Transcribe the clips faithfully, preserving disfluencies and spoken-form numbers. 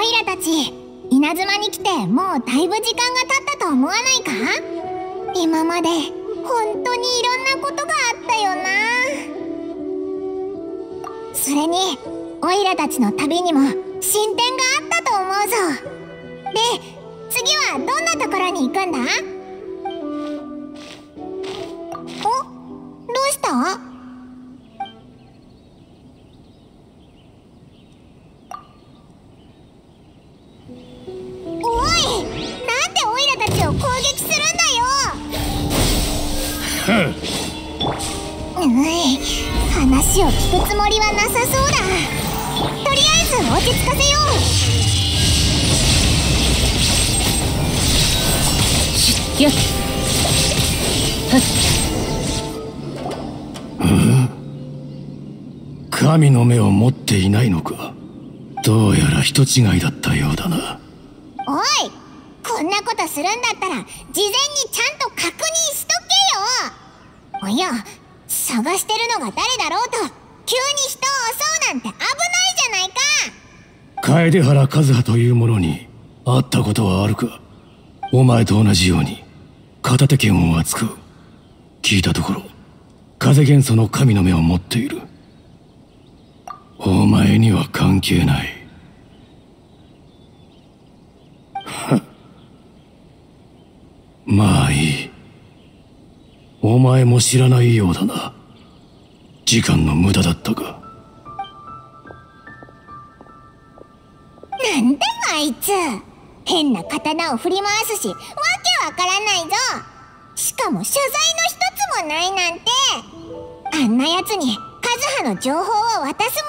いらたち稲妻に来てもうだいぶ時間が経ったと思わないか？今まで本当にいろんなことがあったよな。それにオイラたちの旅にも進展があったと思うぞ。で、次はどんなところに行くんだ？お？どうした？おい！なんでオイラたちを攻撃するんだよ！うい、話を聞くつもりはなさそうだ。とりあえず落ち着かせよう。 やっ神の目を持っていないのか。どうやら人違いだったようだな。 おい、こんなことするんだったら事前にちゃんと確認しとけよ。おや、探してるのが誰だろうと急に人を襲うなんて危ないじゃないか。 楓原和葉という者に会ったことはあるか？お前と同じように片手剣を扱う。聞いたところ風元素の神の目を持っている。お前には関係ない。まあいい。お前も知らないようだな。時間の無駄だったか。 なんだあいつ、変な刀を振り回すしわけわからないぞ。しかも謝罪の一つもないなんて。あんなやつに和葉の情報を渡す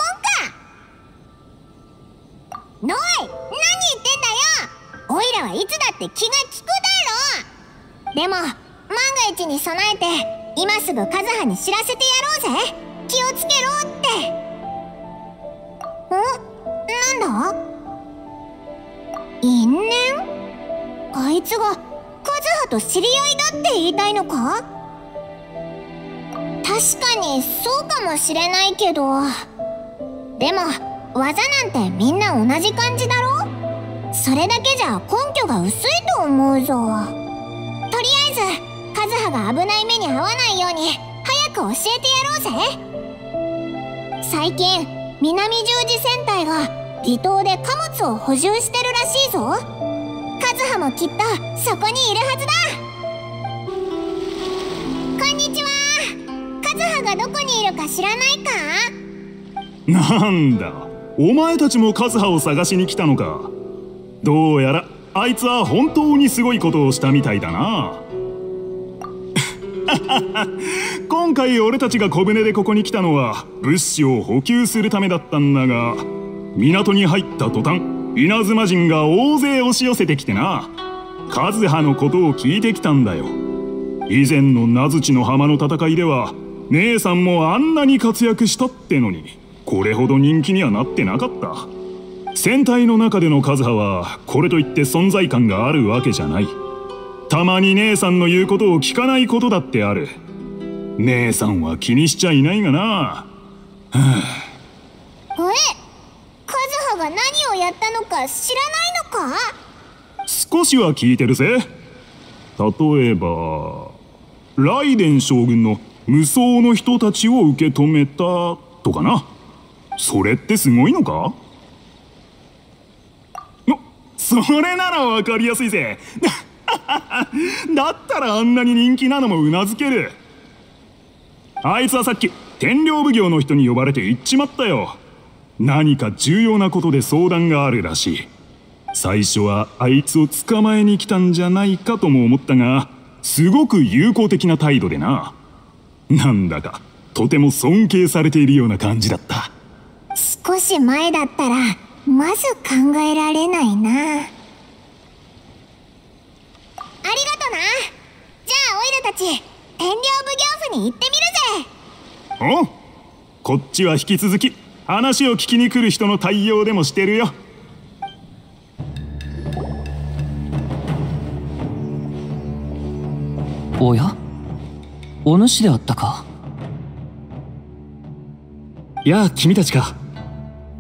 もんか。のい、何言ってんだよ。おいらはいつだって気が利くだろ。でも万が一に備えて今すぐ和葉に知らせてやろうぜ。気をつけろって。ん？なんだ？因縁？あいつが和葉と知り合いだって言いたいのか？確かにそうかもしれないけど、でも技なんてみんな同じ感じだろ。それだけじゃ根拠が薄いと思うぞ。とりあえず和葉が危ない目に遭わないように早く教えてやろうぜ。最近南十字戦隊が離島で貨物を補充してるらしいぞ。和葉もきっとそこにいるはずだ。こんにちは。和葉がどこにいるか知らないか？ なんだ、お前たちも和葉を探しに来たのか。どうやらあいつは本当にすごいことをしたみたいだな。今回俺たちが小舟でここに来たのは物資を補給するためだったんだが、港に入った途端稲妻人が大勢押し寄せてきてな。和葉のことを聞いてきたんだよ。以前の名槌の浜の戦いでは姉さんもあんなに活躍したってのにこれほど人気にはなってなかった。戦隊の中での和葉はこれといって存在感があるわけじゃない。たまに姉さんの言うことを聞かないことだってある。姉さんは気にしちゃいないがな。はあ、 え、和葉が何をやったのか知らないのか？ 少しは聞いてるぜ。例えば雷電将軍の無双の人たちを受け止めたとかな。それってすごいのか？の、それならわかりやすいぜ。だったらあんなに人気なのもうなずける。あいつはさっき天領奉行の人に呼ばれて行っちまったよ。何か重要なことで相談があるらしい。最初はあいつを捕まえに来たんじゃないかとも思ったが、すごく友好的な態度でな。なんだかとても尊敬されているような感じだった。 少し前だったらまず考えられないな。ありがとな。じゃあオイラたち天領奉行府に行ってみるぜ。 おう、こっちは引き続き話を聞きに来る人の対応でもしてるよ。 おや、お主であったか。 やあ君たちか。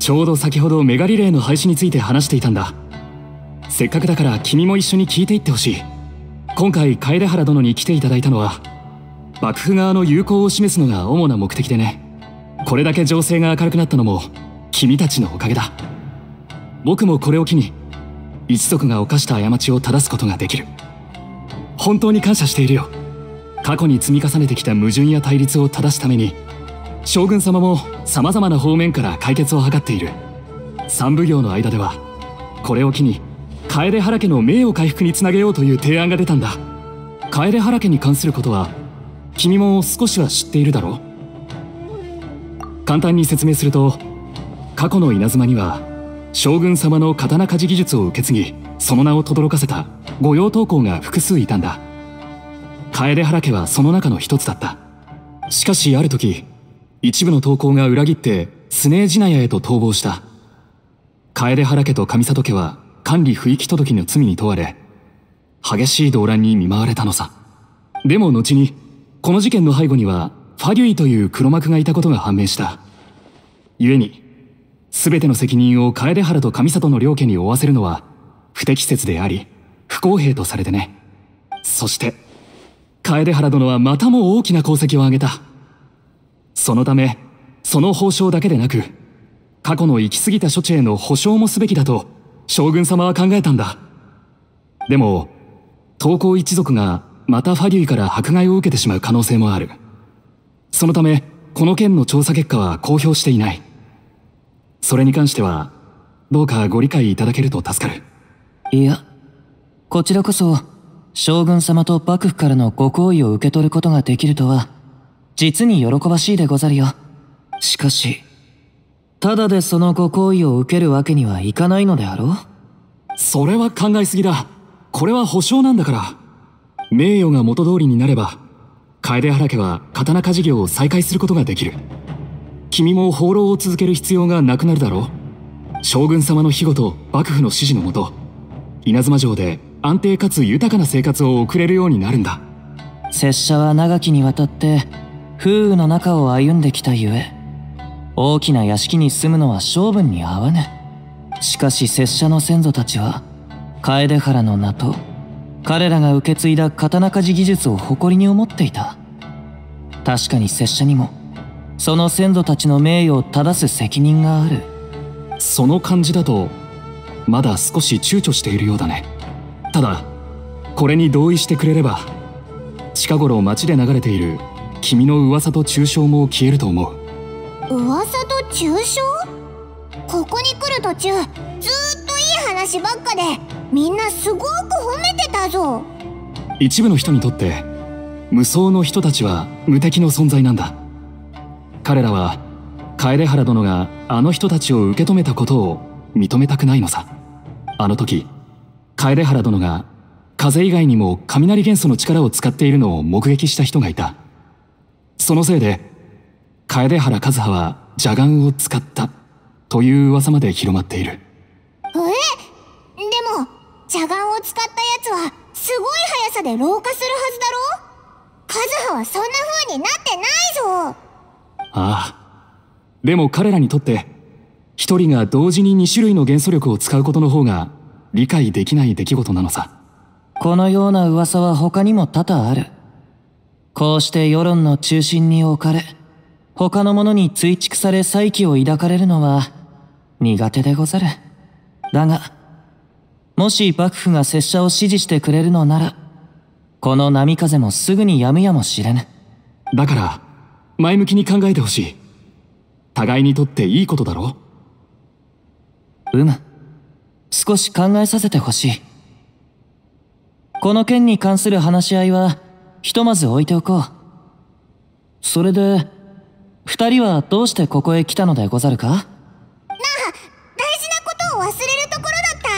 ちょうど先ほどメガリレーの廃止について話していたんだ。せっかくだから君も一緒に聞いていってほしい。今回楓原殿に来ていただいたのは幕府側の友好を示すのが主な目的でね。これだけ情勢が明るくなったのも君たちのおかげだ。僕もこれを機に一族が犯した過ちを正すことができる。本当に感謝しているよ。過去に積み重ねてきた矛盾や対立を正すために将軍様も様々な方面から解決を図っている。三奉行の間ではこれを機に楓原家の名誉回復につなげようという提案が出たんだ。楓原家に関することは君も少しは知っているだろう。簡単に説明すると、過去の稲妻には将軍様の刀鍛冶技術を受け継ぎその名を轟かせた御用刀工が複数いたんだ。楓原家はその中の一つだった。しかしある時、一部の刀工が裏切ってスネージナヤへと逃亡した。楓原家と上里家は管理不行き届きの罪に問われ、激しい動乱に見舞われたのさ。でも後にこの事件の背後にはファデュイという黒幕がいたことが判明した。故に全ての責任を楓原と上里の両家に負わせるのは不適切であり不公平とされてね。そして楓原殿はまたも大きな功績を挙げた。そのためその報奨だけでなく過去の行き過ぎた処置への保証もすべきだと将軍様は考えたんだ。でも刀工一族がまたファデュイから迫害を受けてしまう可能性もある。そのためこの件の調査結果は公表していない。それに関してはどうかご理解いただけると助かる。 いや、こちらこそ将軍様と幕府からのご好意を受け取ることができるとは実に喜ばしいでござるよ。しかしただでそのご好意を受けるわけにはいかないのであろう。 それは考えすぎだ。これは保証なんだから。名誉が元通りになれば楓原家は刀鍛冶業を再開することができる。君も放浪を続ける必要がなくなるだろう。将軍様の庇護と幕府の指示のもと稲妻城で安定かつ豊かな生活を送れるようになるんだ。 拙者は長きにわたって風雨の中を歩んできたゆえ、大きな屋敷に住むのは性分に合わぬ。しかし拙者の先祖たちは楓原の名と彼らが受け継いだ刀鍛冶技術を誇りに思っていた。確かに拙者にもその先祖たちの名誉を正す責任がある。 その感じだとまだ少し躊躇しているようだね。ただこれに同意してくれれば近頃街で流れている君の噂と中傷も消えると思う。 噂と中傷？ここに来る途中ずーっといい話ばっかでみんなすごく褒めてたぞ。 一部の人にとって無双の人たちは無敵の存在なんだ。彼らは楓原殿があの人たちを受け止めたことを認めたくないのさ。あの時楓原殿が風以外にも雷元素の力を使っているのを目撃した人がいた。そのせいで楓原和葉は邪眼を使ったという噂まで広まっている。 え？でも邪眼を使ったやつはすごい速さで老化するはずだろ？和葉はそんな風になってないぞ。 ああ、でも彼らにとって一人が同時に二種類の元素力を使うことの方が理解できない出来事なのさ。 このような噂は他にも多々ある。こうして世論の中心に置かれ他の者に追蓄され再起を抱かれるのは苦手でござる。だがもし幕府が拙者を支持してくれるのならこの波風もすぐに止むやもしれぬ。 だから前向きに考えてほしい。互いにとっていいことだろう。うむ、少し考えさせてほしい。この件に関する話し合いはひとまず置いておこう。それで二人はどうしてここへ来たのでござるか？なあ、 大事なことを忘れるところ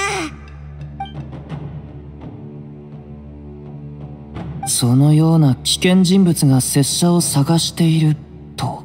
だった。 そのような危険人物が拙者を探していると。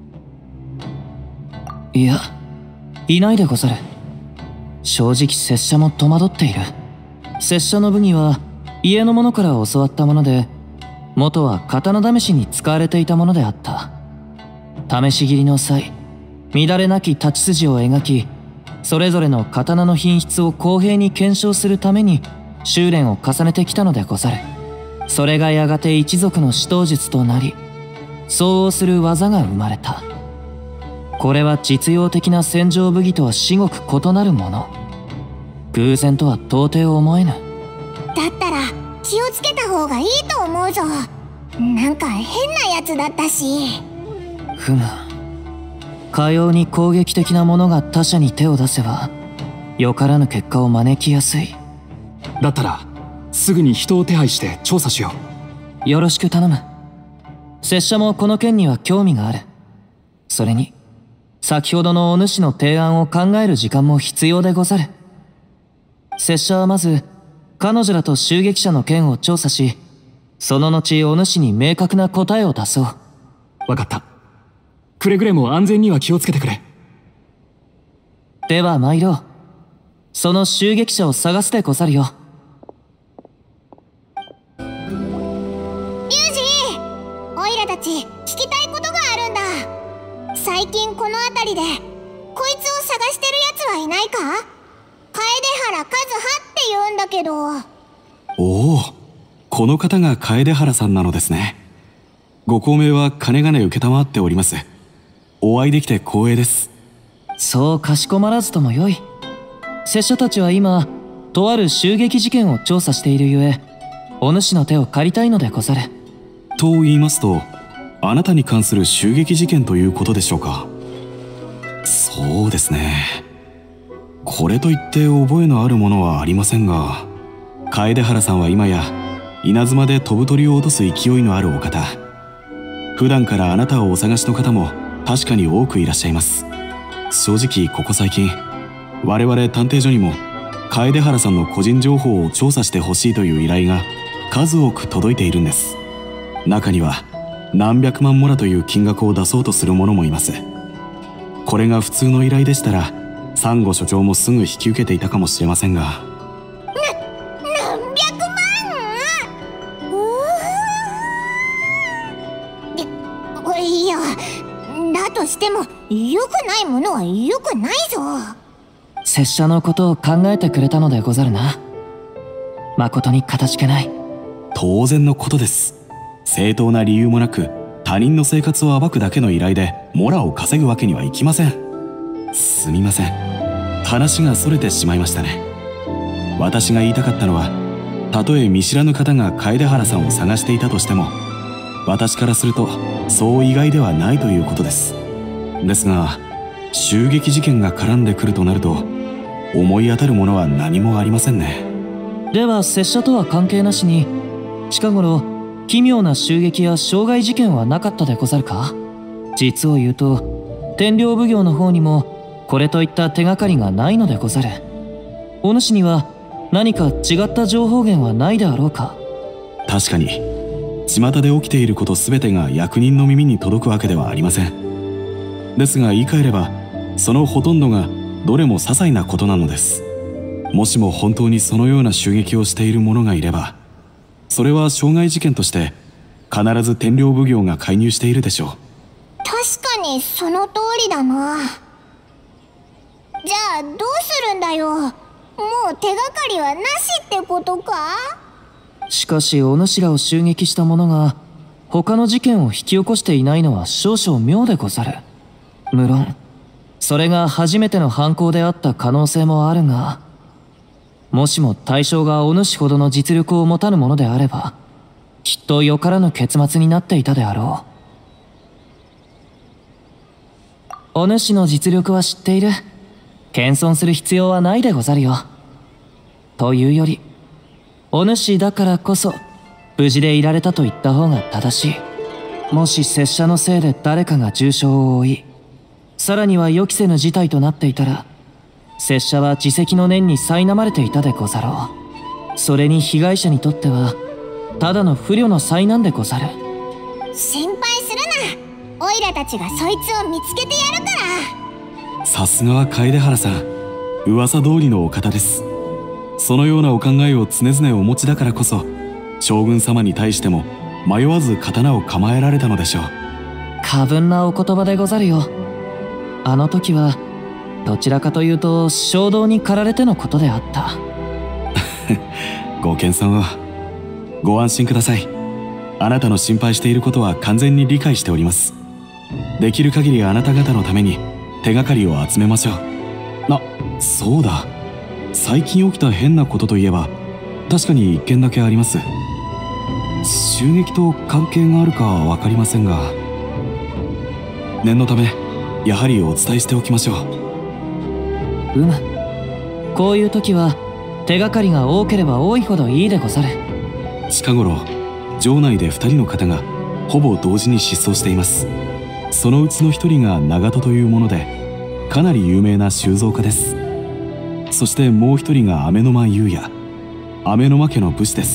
いや、いないでござる。正直拙者も戸惑っている。拙者の武技は家の者から教わったもので、元は刀試しに使われていたものであった。試し斬りの際、 乱れなき太刀筋を描き、それぞれの刀の品質を公平に検証するために修練を重ねてきたのでござる。それがやがて一族の指導術となり、相応する技が生まれた。これは実用的な戦場武技とは至極異なるもの。偶然とは到底思えぬ。 だったら気をつけた方がいいと思うぞ。なんか変なやつだったし。 ふむ。かように攻撃的な者が他者に手を出せば、よからぬ結果を招きやすい。 だったらすぐに人を手配して調査しよう。よろしく頼む。拙者もこの件には興味がある。それに先ほどのお主の提案を考える時間も必要でござる。拙者はまず彼女らと襲撃者の件を調査し、その後お主に明確な答えを出そう。 わかった。くれぐれも安全には気をつけてくれ。 では参ろう。その襲撃者を探すでござるよ。 リュウジ、オイラたち聞きたいことがあるんだ。最近この辺りでこいつを探してるやつはいないか？楓原和葉って言うんだけど。 おお、この方が楓原さんなのですね。ご高名はかねがね承っております。お会いできて光栄です。 そうかしこまらずともよい。拙者たちは今とある襲撃事件を調査しているゆえ、お主の手を借りたいのでござる。 と言いますと、あなたに関する襲撃事件ということでしょうか。そうですね。これといって覚えのあるものはありませんが、楓原さんは今や稲妻で飛ぶ鳥を落とす勢いのあるお方。普段からあなたをお探しの方も確かに多くいらっしゃいます。正直ここ最近、我々探偵所にも楓原さんの個人情報を調査してほしいという依頼が数多く届いているんです。中には何百万モラという金額を出そうとする者もいます。これが普通の依頼でしたらサンゴ所長もすぐ引き受けていたかもしれませんが。な、 何百万？うーいや、だとしても良くないものは良くないぞ。 拙者のことを考えてくれたのでござるな。誠にかたじけない。 当然のことです。正当な理由もなく他人の生活を暴くだけの依頼でモラを稼ぐわけにはいきません。すみません、話がそれてしまいましたね。私が言いたかったのは、たとえ見知らぬ方が楓原さんを探していたとしても、私からするとそう意外ではないということです。ですが襲撃事件が絡んでくるとなると、思い当たるものは何もありませんね。 では拙者とは関係なしに、近頃奇妙な襲撃や傷害事件はなかったでござるか？実を言うと天領奉行の方にもこれといった手がかりがないのでござる。お主には何か違った情報源はないであろうか？ 確かに巷で起きていること全てが役人の耳に届くわけではありません。ですが言い換えれば、そのほとんどがどれも些細なことなのです。もしも本当にそのような襲撃をしている者がいれば、それは傷害事件として必ず天領奉行が介入しているでしょう。 確かにその通りだな。じゃあどうするんだよ。もう手がかりはなしってことか？ しかしお主らを襲撃した者が他の事件を引き起こしていないのは少々妙でござる。無論それが初めての犯行であった可能性もあるが、もしも対象がお主ほどの実力を持たぬものであれば、きっとよからぬ結末になっていたであろう。お主の実力は知っている。謙遜する必要はないでござるよ。というより、お主だからこそ無事でいられたと言った方が正しい。もし拙者のせいで誰かが重傷を負い、さらには予期せぬ事態となっていたら、拙者は自責の念に苛まれていたでござろう。それに被害者にとってはただの不慮の災難でござる。 心配するな。オイラたちがそいつを見つけてやるから。 さすがは楓原さん、噂通りのお方です。そのようなお考えを常々お持ちだからこそ、将軍様に対しても迷わず刀を構えられたのでしょう。 過分なお言葉でござるよ。 あの時はどちらかというと衝動に駆られてのことであった。 ご謙遜を。ご安心ください。あなたの心配していることは完全に理解しております。できる限りあなた方のために手がかりを集めましょう。あ、そうだ。最近起きた変なことといえば確かに一件だけあります。襲撃と関係があるかは分かりませんが、念のためやはりお伝えしておきましょう。 うむ。こういう時は手がかりが多ければ多いほどいいでござる。 近頃城内でふたりの方がほぼ同時に失踪しています。そのうちのひとりが長門というもので、かなり有名な収蔵家です。そしてもうひとりが雨の間裕也、雨の間家の武士です。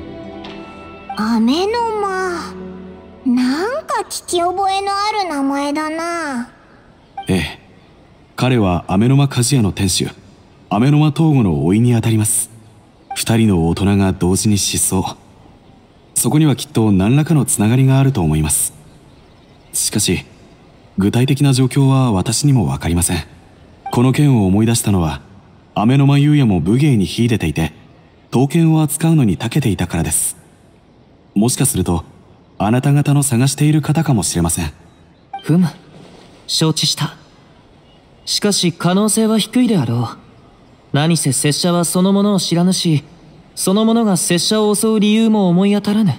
雨の間、なんか聞き覚えのある名前だな。 ええ、彼は雨の間鍛冶屋の店主、雨の間東吾の甥にあたります。二人の大人が同時に失踪。そこにはきっと何らかのつながりがあると思います。しかし具体的な状況は私にも分かりません。この件を思い出したのは、雨の間裕也も武芸に秀でていて刀剣を扱うのに長けていたからです。もしかするとあなた方の探している方かもしれません。 ふむ、承知した。しかし可能性は低いであろう。何せ拙者はそのものを知らぬし、そのものが拙者を襲う理由も思い当たらぬ。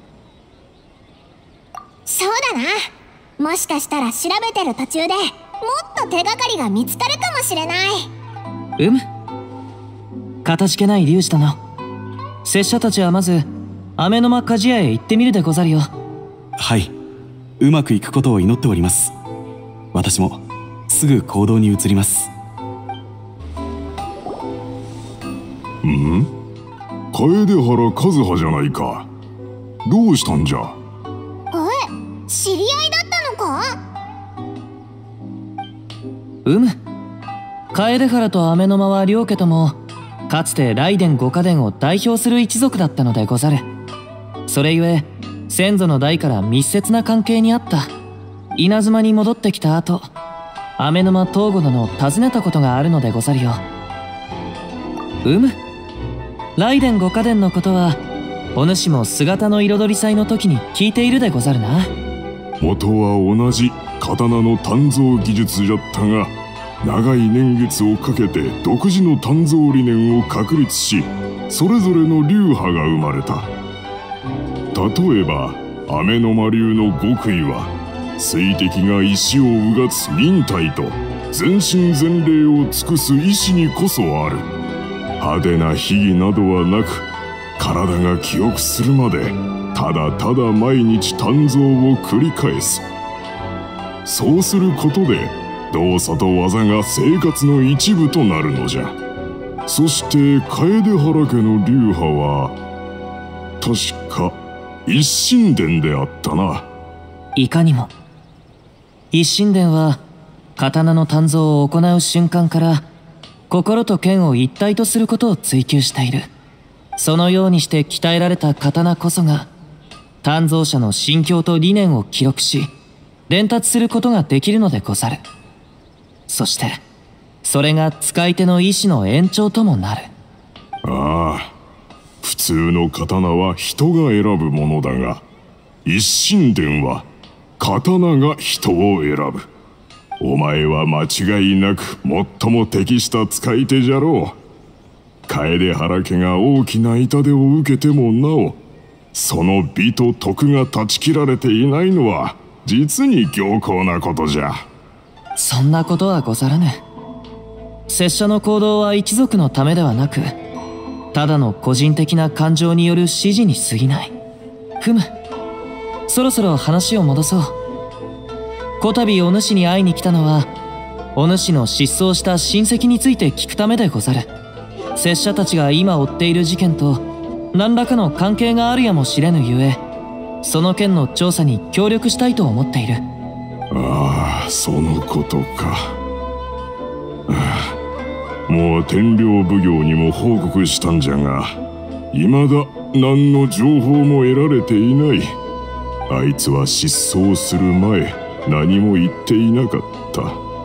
そうだな。もしかしたら調べてる途中でもっと手がかりが見つかるかもしれない。 うむ。かたじけない龍二殿、拙者たちはまず雨の間鍛冶屋へ行ってみるでござるよ。 はい、うまくいくことを祈っております。私もすぐ行動に移ります。 ん？楓原和葉じゃないか。どうしたんじゃ。 え、知り合いだったのか？ うむ。楓原と雨の間は両家ともかつて雷電五家伝を代表する一族だったのでござる。それゆえ先祖の代から密接な関係にあった。稲妻に戻ってきた後、雨の間東吾殿を訪ねたことがあるのでござるよ。うむ。雷電五家伝のことはお主も姿の彩り祭の時に聞いているでござるな。 元は同じ刀の鍛造技術じゃったが、長い年月をかけて独自の鍛造理念を確立し、それぞれの流派が生まれた。例えば雨の間流の極意は、水滴が石をうがつ忍耐と全身全霊を尽くす意志にこそある。派手な秘技などはなく、体が記憶するまでただただ毎日鍛造を繰り返す。そうすることで動作と技が生活の一部となるのじゃ。そして楓原家の流派は確か一神殿であったな。 いかにも。一神殿は刀の鍛造を行う瞬間から心と剣を一体とすることを追求している。そのようにして鍛えられた刀こそが鍛造者の心境と理念を記録し伝達することができるのでござる。そしてそれが使い手の意志の延長ともなる。 ああ、普通の刀は人が選ぶものだが、一神殿は刀が人を選ぶ。お前は間違いなく最も適した使い手じゃろう。楓原家が大きな痛手を受けてもなお、その美と徳が断ち切られていないのは実に強硬なことじゃ。 そんなことはござらぬ。拙者の行動は一族のためではなく、ただの個人的な感情による指示に過ぎない。ふむ、そろそろ話を戻そう。こたびお主に会いに来たのは、お主の失踪した親戚について聞くためでござる。拙者たちが今追っている事件と何らかの関係があるやもしれぬゆえ、その件の調査に協力したいと思っている。 ああ、そのことか。ああ、もう天領奉行にも報告したんじゃが、未だ何の情報も得られていない。あいつは失踪する前、何も言っていなかった。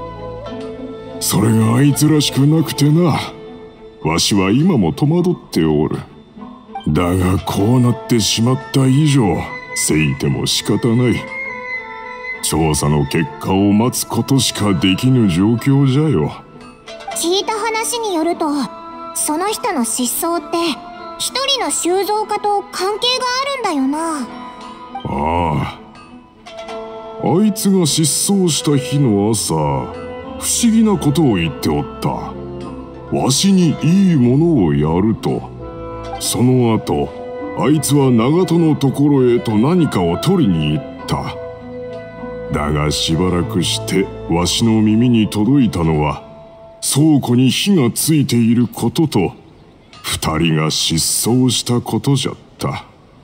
それがあいつらしくなくてな。わしは今も戸惑っておる。だがこうなってしまった以上、せいても仕方ない。調査の結果を待つことしかできぬ状況じゃよ。 聞いた話によると、その人の失踪って一人の修造家と関係があるんだよな。 ああ、あいつが失踪した日の朝、不思議なことを言っておった。わしにいいものをやると。その後、あいつは長門のところへと何かを取りに行った。だがしばらくしてわしの耳に届いたのは、倉庫に火がついていることと、二人が失踪したことじゃった。あ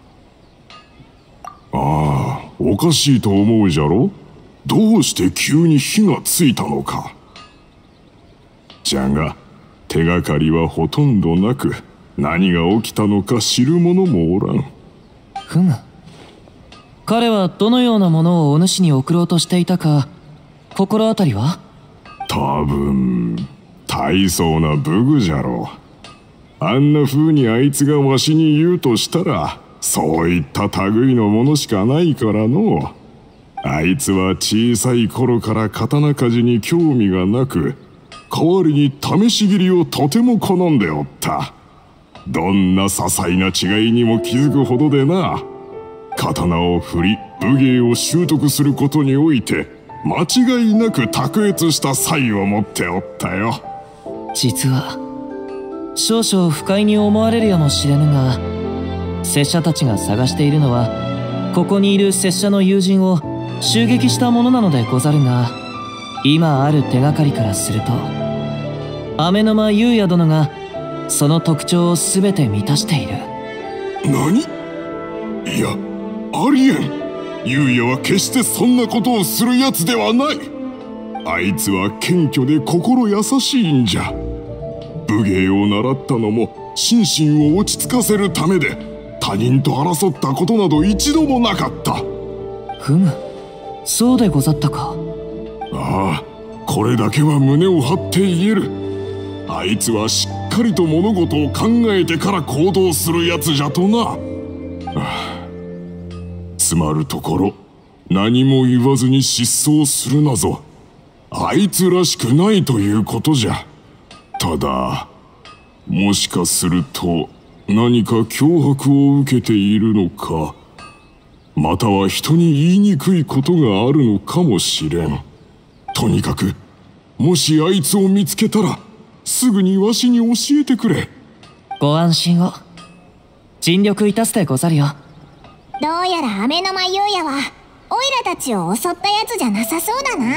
あ、おかしいと思うじゃろ。どうして急に火がついたのか。じゃが手がかりはほとんどなく、何が起きたのか知る者もおらん。 ふむ。彼はどのようなものをお主に送ろうとしていたか心当たりは？ 多分大層な武具じゃろう。あんな風にあいつがわしに言うとしたら、そういった類のものしかないからの。あいつは小さい頃から刀鍛冶に興味がなく、代わりに試し斬りをとても好んでおった。どんな些細な違いにも気づくほどでな。刀を振り武芸を習得することにおいて間違いなく卓越した才を持っておったよ。 実は少々不快に思われるやもしれぬが、拙者たちが探しているのはここにいる拙者の友人を襲撃したものなのでござるが、今ある手がかりからすると雨沼優也殿がその特徴を全て満たしている。 何？いや、ありえん。優也は決してそんなことをするやつではない。あいつは謙虚で心優しいんじゃ。武芸を習ったのも心身を落ち着かせるためで、他人と争ったことなど一度もなかった。 ふむ、そうでござったか。 ああ、これだけは胸を張って言える。あいつはしっかりと物事を考えてから行動するやつじゃとな。はあ、つまるところ、何も言わずに失踪するなぞ。あいつらしくないということじゃ。ただ、もしかすると何か脅迫を受けているのか、または人に言いにくいことがあるのかもしれん。とにかく、もしあいつを見つけたらすぐにわしに教えてくれ。 ご安心を。尽力いたすでござるよ。 どうやら雨沼優也はオイラたちを襲ったやつじゃなさそうだな。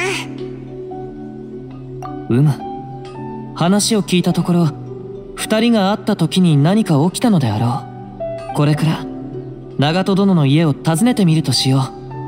うむ。話を聞いたところ、二人が会った時に何か起きたのであろう。これから長門殿の家を訪ねてみるとしよう。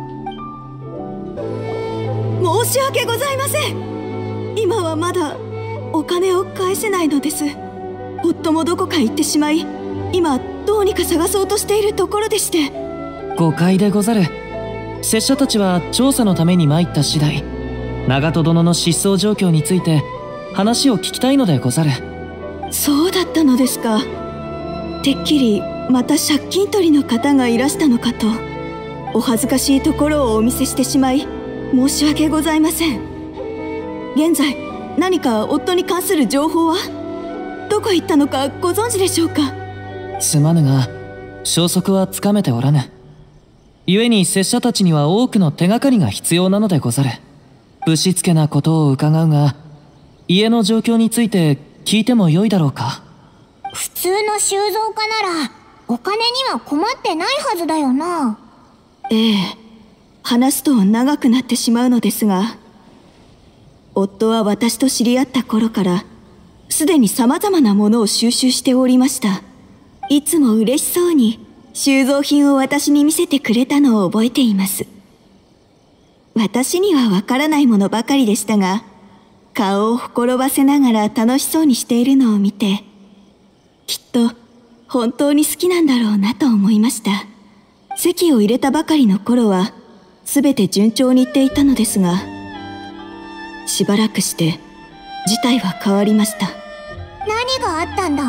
申し訳ございません。今はまだお金を返せないのです。夫もどこか行ってしまい、今どうにか探そうとしているところでして。 誤解でござる。拙者たちは調査のために参った次第、長門殿の失踪状況について話を聞きたいのでござる。 そうだったのですか。てっきりまた借金取りの方がいらしたのかと。お恥ずかしいところをお見せしてしまい申し訳ございません。現在何か夫に関する情報は？どこ行ったのかご存知でしょうか？ すまぬが消息はつかめておらぬ。故に拙者たちには多くの手がかりが必要なのでござる。ぶしつけなことを伺うが、家の状況について聞いてもよいだろうか。 普通の修造家ならお金には困ってないはずだよな。 ええ、話すと長くなってしまうのですが、夫は私と知り合った頃からすでに様々なものを収集しておりました。いつも嬉しそうに収蔵品を私に見せてくれたのを覚えています。私にはわからないものばかりでしたが、顔をほころばせながら楽しそうにしているのを見て、きっと本当に好きなんだろうなと思いました。籍を入れたばかりの頃はすべて順調にいっていたのですが、しばらくして事態は変わりました。 何があったんだ？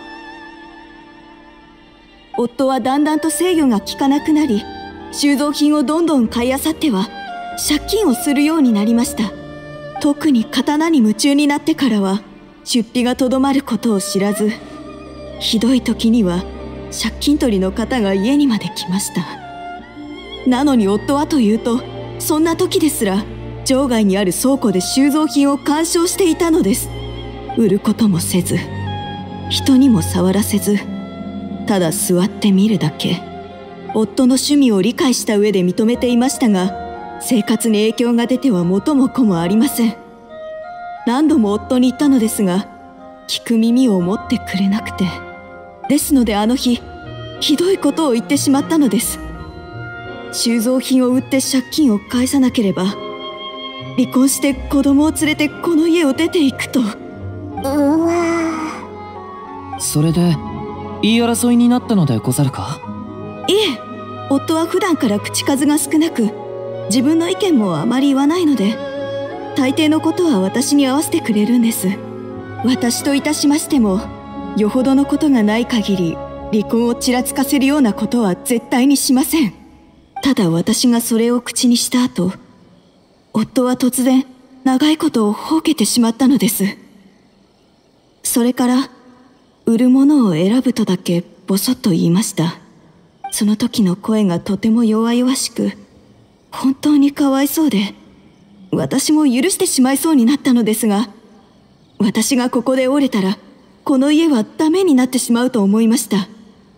夫はだんだんと制御が効かなくなり、収蔵品をどんどん買い漁っては借金をするようになりました。特に刀に夢中になってからは出費がとどまることを知らず、ひどい時には借金取りの方が家にまで来ました。なのに夫はというと、そんな時ですら場外にある倉庫で収蔵品を鑑賞していたのです。売ることもせず、人にも触らせず、ただ座って見るだけ。夫の趣味を理解した上で認めていましたが、生活に影響が出ては元も子もありません。何度も夫に言ったのですが、聞く耳を持ってくれなくて。ですのであの日、ひどいことを言ってしまったのです。収蔵品を売って借金を返さなければ、離婚して子供を連れてこの家を出ていくと。 うわそれで言い争いになったのでござるか？ いえ、夫は普段から口数が少なく、自分の意見もあまり言わないので、大抵のことは私に合わせてくれるんです。私といたしましても、よほどのことがない限り離婚をちらつかせるようなことは絶対にしません。ただ私がそれを口にした後、夫は突然長いことをほうけてしまったのです。それから売るものを選ぶとだけボソッと言いました。その時の声がとても弱々しく、本当にかわいそうで、私も許してしまいそうになったのですが、私がここで折れたらこの家はダメになってしまうと思いました。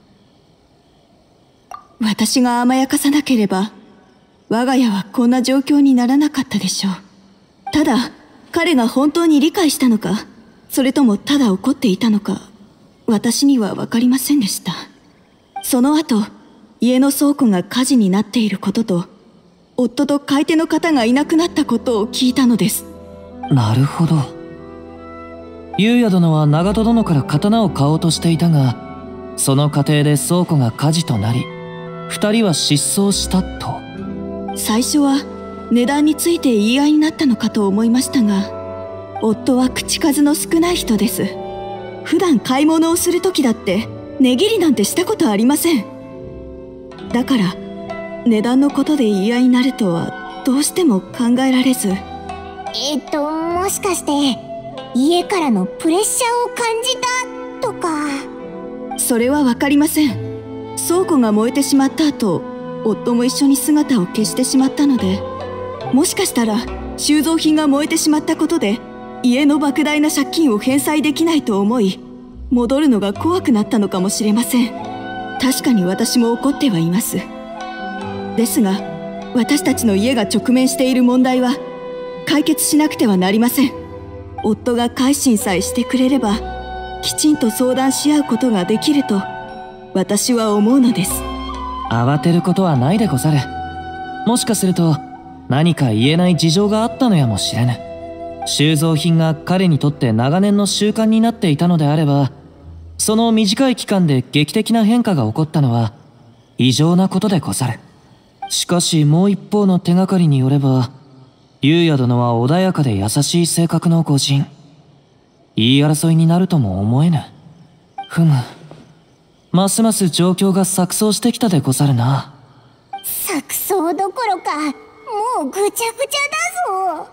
私が甘やかさなければ我が家はこんな状況にならなかったでしょう。ただ彼が本当に理解したのか、それともただ怒っていたのか、私には分かりませんでした。その後、家の倉庫が火事になっていることと、夫と買い手の方がいなくなったことを聞いたのです。 なるほど。優也殿は長門殿から刀を買おうとしていたが、その過程で倉庫が火事となり、二人は失踪したと。 最初は値段について言い合いになったのかと思いましたが、夫は口数の少ない人です。普段買い物をする時だって値切りなんてしたことありません。だから値段のことで言い合いになるとはどうしても考えられず。 えっともしかして家からのプレッシャーを感じたとか？ それは分かりません。倉庫が燃えてしまった後、夫も一緒に姿を消してしまったので、もしかしたら収蔵品が燃えてしまったことで家の莫大な借金を返済できないと思い、戻るのが怖くなったのかもしれません。確かに私も怒ってはいます。ですが私たちの家が直面している問題は解決しなくてはなりません。夫が改心さえしてくれれば、きちんと相談し合うことができると私は思うのです。 慌てることはないでござる。もしかすると何か言えない事情があったのやもしれぬ。収蔵品が彼にとって長年の習慣になっていたのであれば、その短い期間で劇的な変化が起こったのは異常なことでござる。しかしもう一方の手がかりによれば、優也殿は穏やかで優しい性格の御人。言い争いになるとも思えぬ。ふむ、ますます状況が錯綜してきたでござるな。 錯綜どころかもうぐちゃぐちゃだぞ。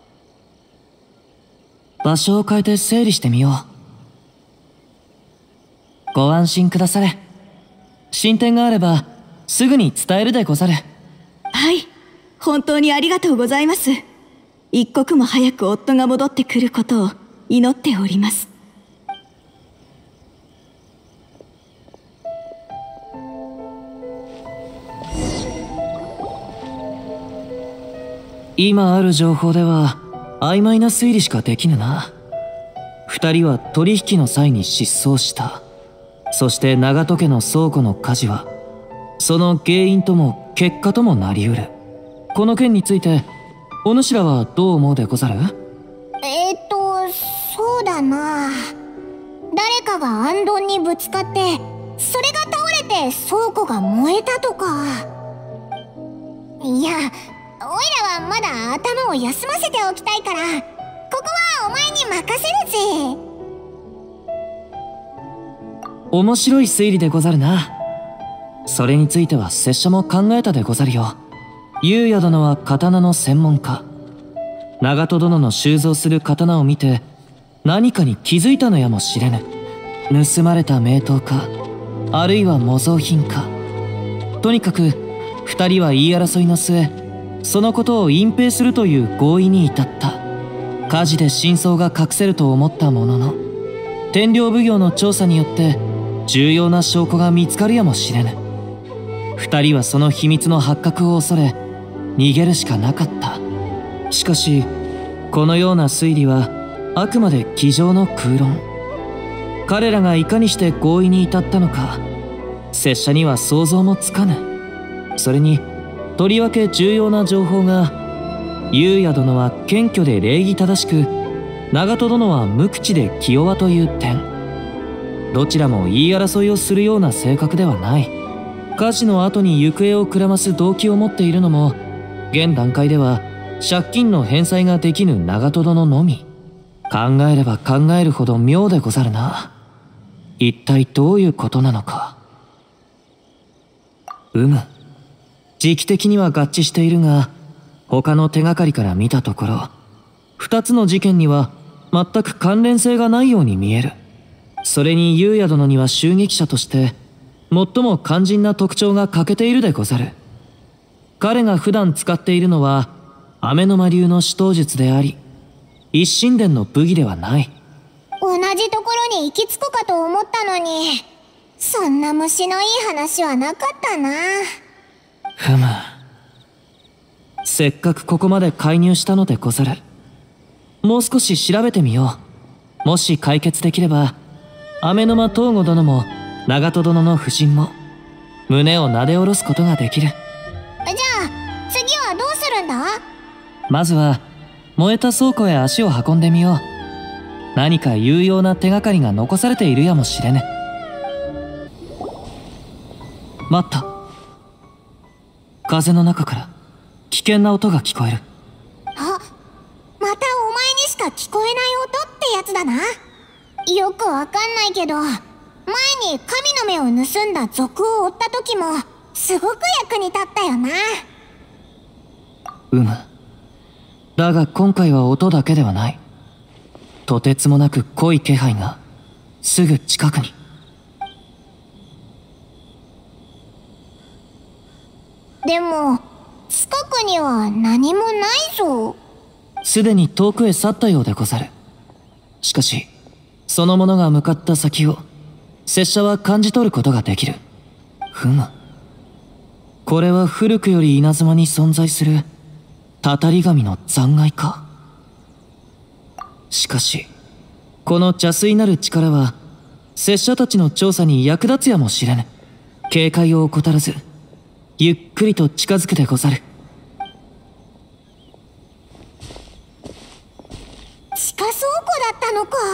場所を変えて整理してみよう。ご安心くだされ。進展があればすぐに伝えるでござる。 はい、本当にありがとうございます。一刻も早く夫が戻ってくることを祈っております。 今ある情報では曖昧な推理しかできぬな。二人は取引の際に失踪した。そして長門家の倉庫の火事はその原因とも結果ともなりうる。この件についてお主らはどう思うでござる？ えー、っとそうだな、誰かが暗遁にぶつかってそれが倒れて倉庫が燃えたとか。いや、おいらはまだ頭を休ませておきたいから、ここはお前に任せるぜ。 面白い推理でござるな。それについては拙者も考えたでござるよ。優也殿は刀の専門家。長門殿の収蔵する刀を見て何かに気づいたのやもしれぬ。盗まれた名刀か、あるいは模造品か。とにかく二人は言い争いの末、そのことを隠蔽するという合意に至った。火事で真相が隠せると思ったものの、天領奉行の調査によって重要な証拠が見つかるやもしれぬ。二人はその秘密の発覚を恐れ逃げるしかなかった。しかしこのような推理はあくまで机上の空論。彼らがいかにして合意に至ったのか、拙者には想像もつかぬ。それにとりわけ重要な情報が、優也殿は謙虚で礼儀正しく、長門殿は無口で気弱という点。どちらも言い争いをするような性格ではない。火事の後に行方をくらます動機を持っているのも、現段階では借金の返済ができぬ長門殿のみ。考えれば考えるほど妙でござるな。一体どういうことなのか。うむ。時期的には合致しているが、他の手がかりから見たところ、二つの事件には全く関連性がないように見える。それに優也殿には襲撃者として最も肝心な特徴が欠けているでござる。彼が普段使っているのは雨の間流の手刀術であり、一神殿の武技ではない。 同じところに行き着くかと思ったのに、そんな虫のいい話はなかったな。 ふむ。せっかくここまで介入したのでござる。もう少し調べてみよう。もし解決できれば、雨の間東郷殿も長門殿の夫人も胸をなで下ろすことができる。 じゃあ次はどうするんだ？ まずは燃えた倉庫へ足を運んでみよう。何か有用な手がかりが残されているやもしれぬ。待った。風の中から危険な音が聞こえる。 あ、またお前にしか聞こえない音ってやつだな。よくわかんないけど、前に神の目を盗んだ賊を追った時もすごく役に立ったよな。 うむ。だが今回は音だけではない。とてつもなく濃い気配がすぐ近くに。 でも近くには何もないぞ。 すでに遠くへ去ったようでござる。しかしその者が向かった先を拙者は感じ取ることができる。ふむ。これは古くより稲妻に存在するたたり神の残骸か。しかしこの邪推なる力は拙者たちの調査に役立つやもしれぬ。警戒を怠らずゆっくりと近づくでござる。 地下倉庫だったのか。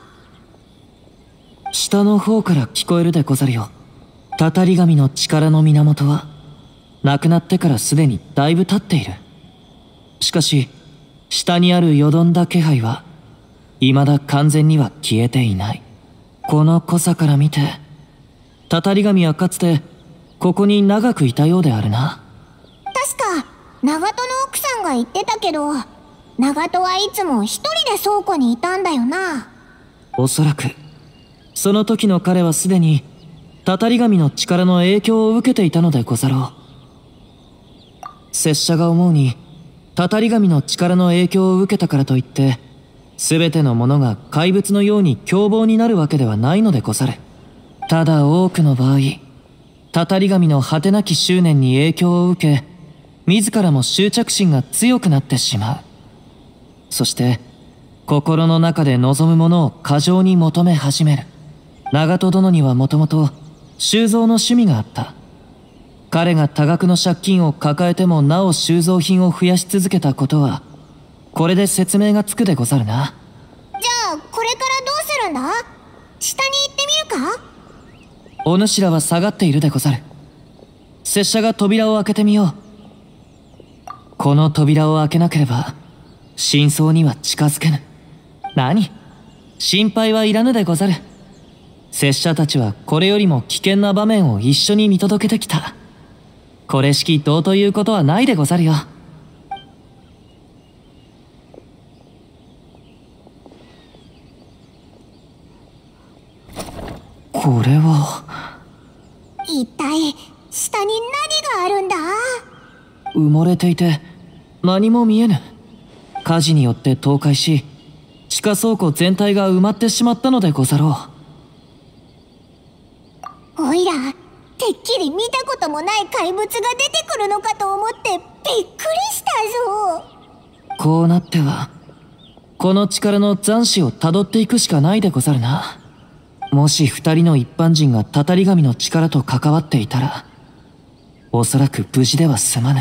下の方から聞こえるでござるよ。たたり神の力の源は亡くなってからすでにだいぶ経っている。しかし下にあるよどんだ気配は未だ完全には消えていない。この濃さから見てたたり神はかつてここに長くいたようであるな。 確か長門の奥さんが言ってたけど、長門はいつも一人で倉庫にいたんだよな。 おそらくその時の彼はすでにたたり神の力の影響を受けていたのでござろう。拙者が思うにたたり神の力の影響を受けたからといって全てのものが怪物のように凶暴になるわけではないのでござる。ただ多くの場合、たたり神の果てなき執念に影響を受け、自らも執着心が強くなってしまう。そして心の中で望むものを過剰に求め始める。長門殿にはもともと収蔵の趣味があった。彼が多額の借金を抱えてもなお収蔵品を増やし続けたことはこれで説明がつくでござるな。 じゃあこれからどうするんだ？下に行ってみるか？ お主らは下がっているでござる。拙者が扉を開けてみよう。この扉を開けなければ真相には近づけぬ。 何、心配はいらぬでござる。拙者たちはこれよりも危険な場面を一緒に見届けてきた。これしきどうということはないでござるよ。これは一体下に何があるんだ？ 埋もれていて何も見えぬ。火事によって倒壊し、地下倉庫全体が埋まってしまったのでござろう。おいら、てっきり見たこともない怪物が出てくるのかと思ってびっくりしたぞ。 こうなってはこの力の残滓をたどっていくしかないでござるな。もし二人の一般人がたたり神の力と関わっていたら、おそらく無事では済まぬ。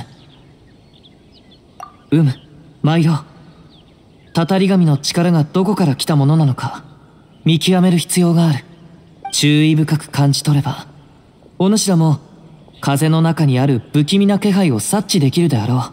うむ、参ろう。たたり神の力がどこから来たものなのか見極める必要がある。注意深く感じ取れば、お主らも風の中にある不気味な気配を察知できるであろ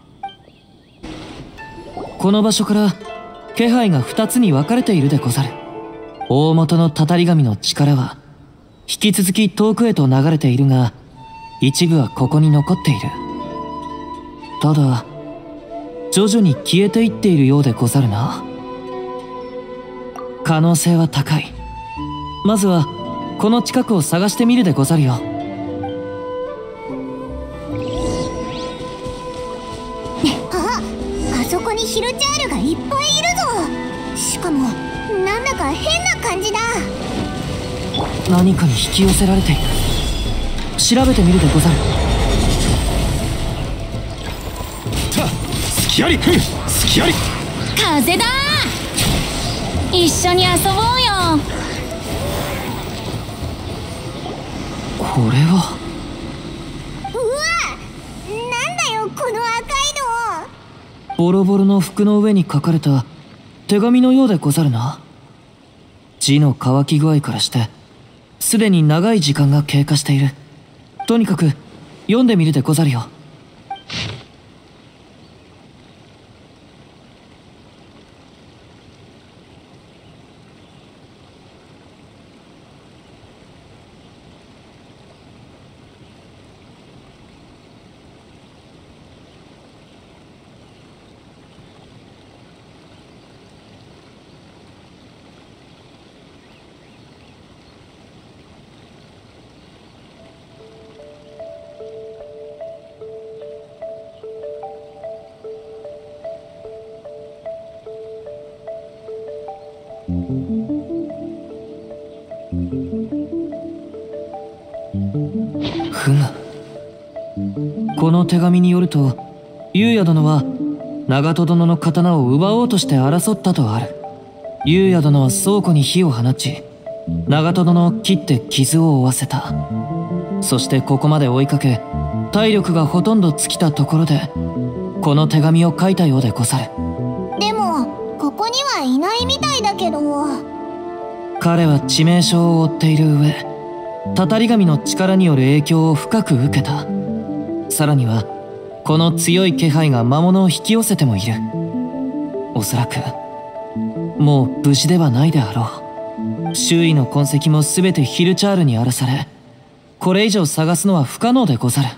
う。この場所から気配が二つに分かれているでござる。大元のたたり神の力は引き続き遠くへと流れているが、一部はここに残っている。ただ徐々に消えていっているようでござるな。可能性は高い。まずはこの近くを探してみるでござるよ。 あ、あそこにヒルチャールがいっぱいいるぞ。しかもなんだか変な感じだ。 何かに引き寄せられている。調べてみるでござる。 隙あり、隙あり。 風だ。一緒に遊ぼうよ。 これはうわ、なんだよこの赤いの。 ボロボロの服の上に書かれた手紙のようでござるな。字の乾き具合からしてすでに長い時間が経過している。とにかく読んでみるでござるよ。ふむ、この手紙によると、裕也殿は長門殿の刀を奪おうとして争ったとある。裕也殿は倉庫に火を放ち、長門殿を切って傷を負わせた。そしてここまで追いかけ、体力がほとんど尽きたところでこの手紙を書いたようでござる。 でもここにはいないみたいだけど。 彼は致命傷を負っている上、たたり神の力による影響を深く受けた。さらにはこの強い気配が魔物を引き寄せてもいる。おそらくもう無事ではないであろう。周囲の痕跡も全てヒルチャールに荒らされ、これ以上探すのは不可能でござる。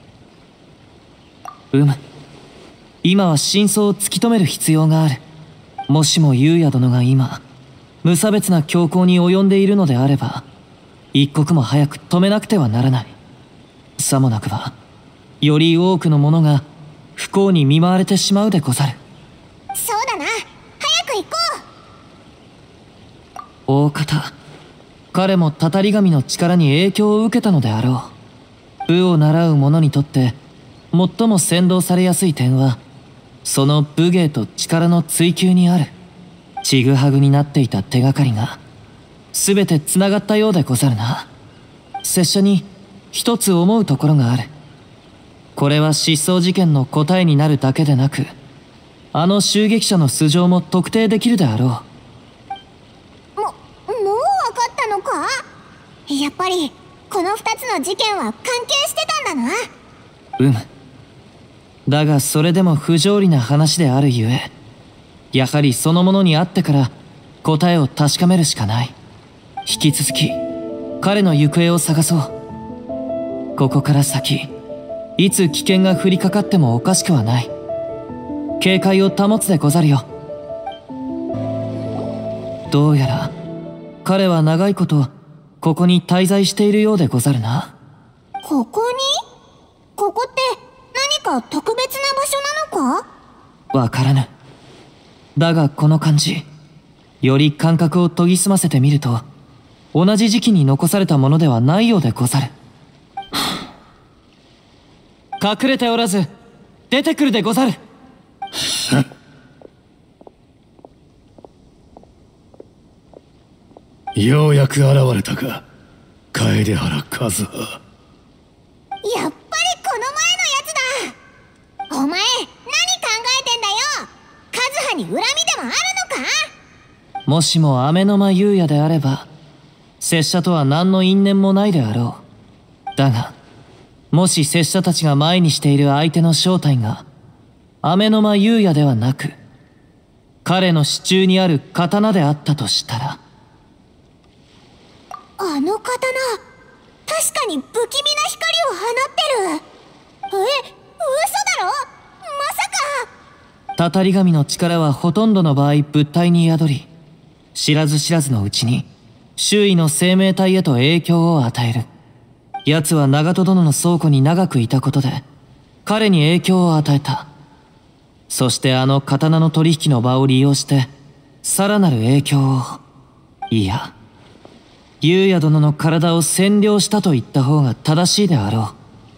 うむ、今は真相を突き止める必要がある。もしも裕也殿が今無差別な強行に及んでいるのであれば、一刻も早く止めなくてはならない。さもなくばより多くの者が不幸に見舞われてしまうでござる。 そうだな、早く行こう。大方彼もたたり神の力に影響を受けたのであろう。武を習う者にとって最も先導されやすい点は、その武芸と力の追求にある。ちぐはぐになっていた手がかりが全てつながったようでござるな。拙者に一つ思うところがある。これは失踪事件の答えになるだけでなく、あの襲撃者の素性も特定できるであろう。 も、もう分かったのか？やっぱりこの二つの事件は関係してたんだな。 うむ。だがそれでも不条理な話であるゆえ、 やはりそのものに会ってから答えを確かめるしかない。引き続き彼の行方を探そう。ここから先いつ危険が降りかかってもおかしくはない。警戒を保つでござるよ。どうやら彼は長いことここに滞在しているようでござるな。 ここに？ここって何か特別な場所なのか？ わからぬ。だがこの感じ、より感覚を研ぎ澄ませてみると同じ時期に残されたものではないようでござる。隠れておらず出てくるでござる。 ようやく現れたか、楓原和葉。 やっぱりこの前のやつだ。お前何考えてんだよ。和葉に恨みでもあるのか？ もしも雨の間優也であれば拙者とは何の因縁もないであろう。だがもし拙者たちが前にしている相手の正体が雨の間優也ではなく彼の手中にある刀であったとしたら。 あの刀、確かに不気味な光を放ってる。え、嘘だろ？まさか。 たたり神の力はほとんどの場合物体に宿り、知らず知らずのうちに周囲の生命体へと影響を与える。奴は長門殿の倉庫に長くいたことで彼に影響を与えた。そしてあの刀の取引の場を利用してさらなる影響を、いや優也殿の体を占領したと言った方が正しいであろう。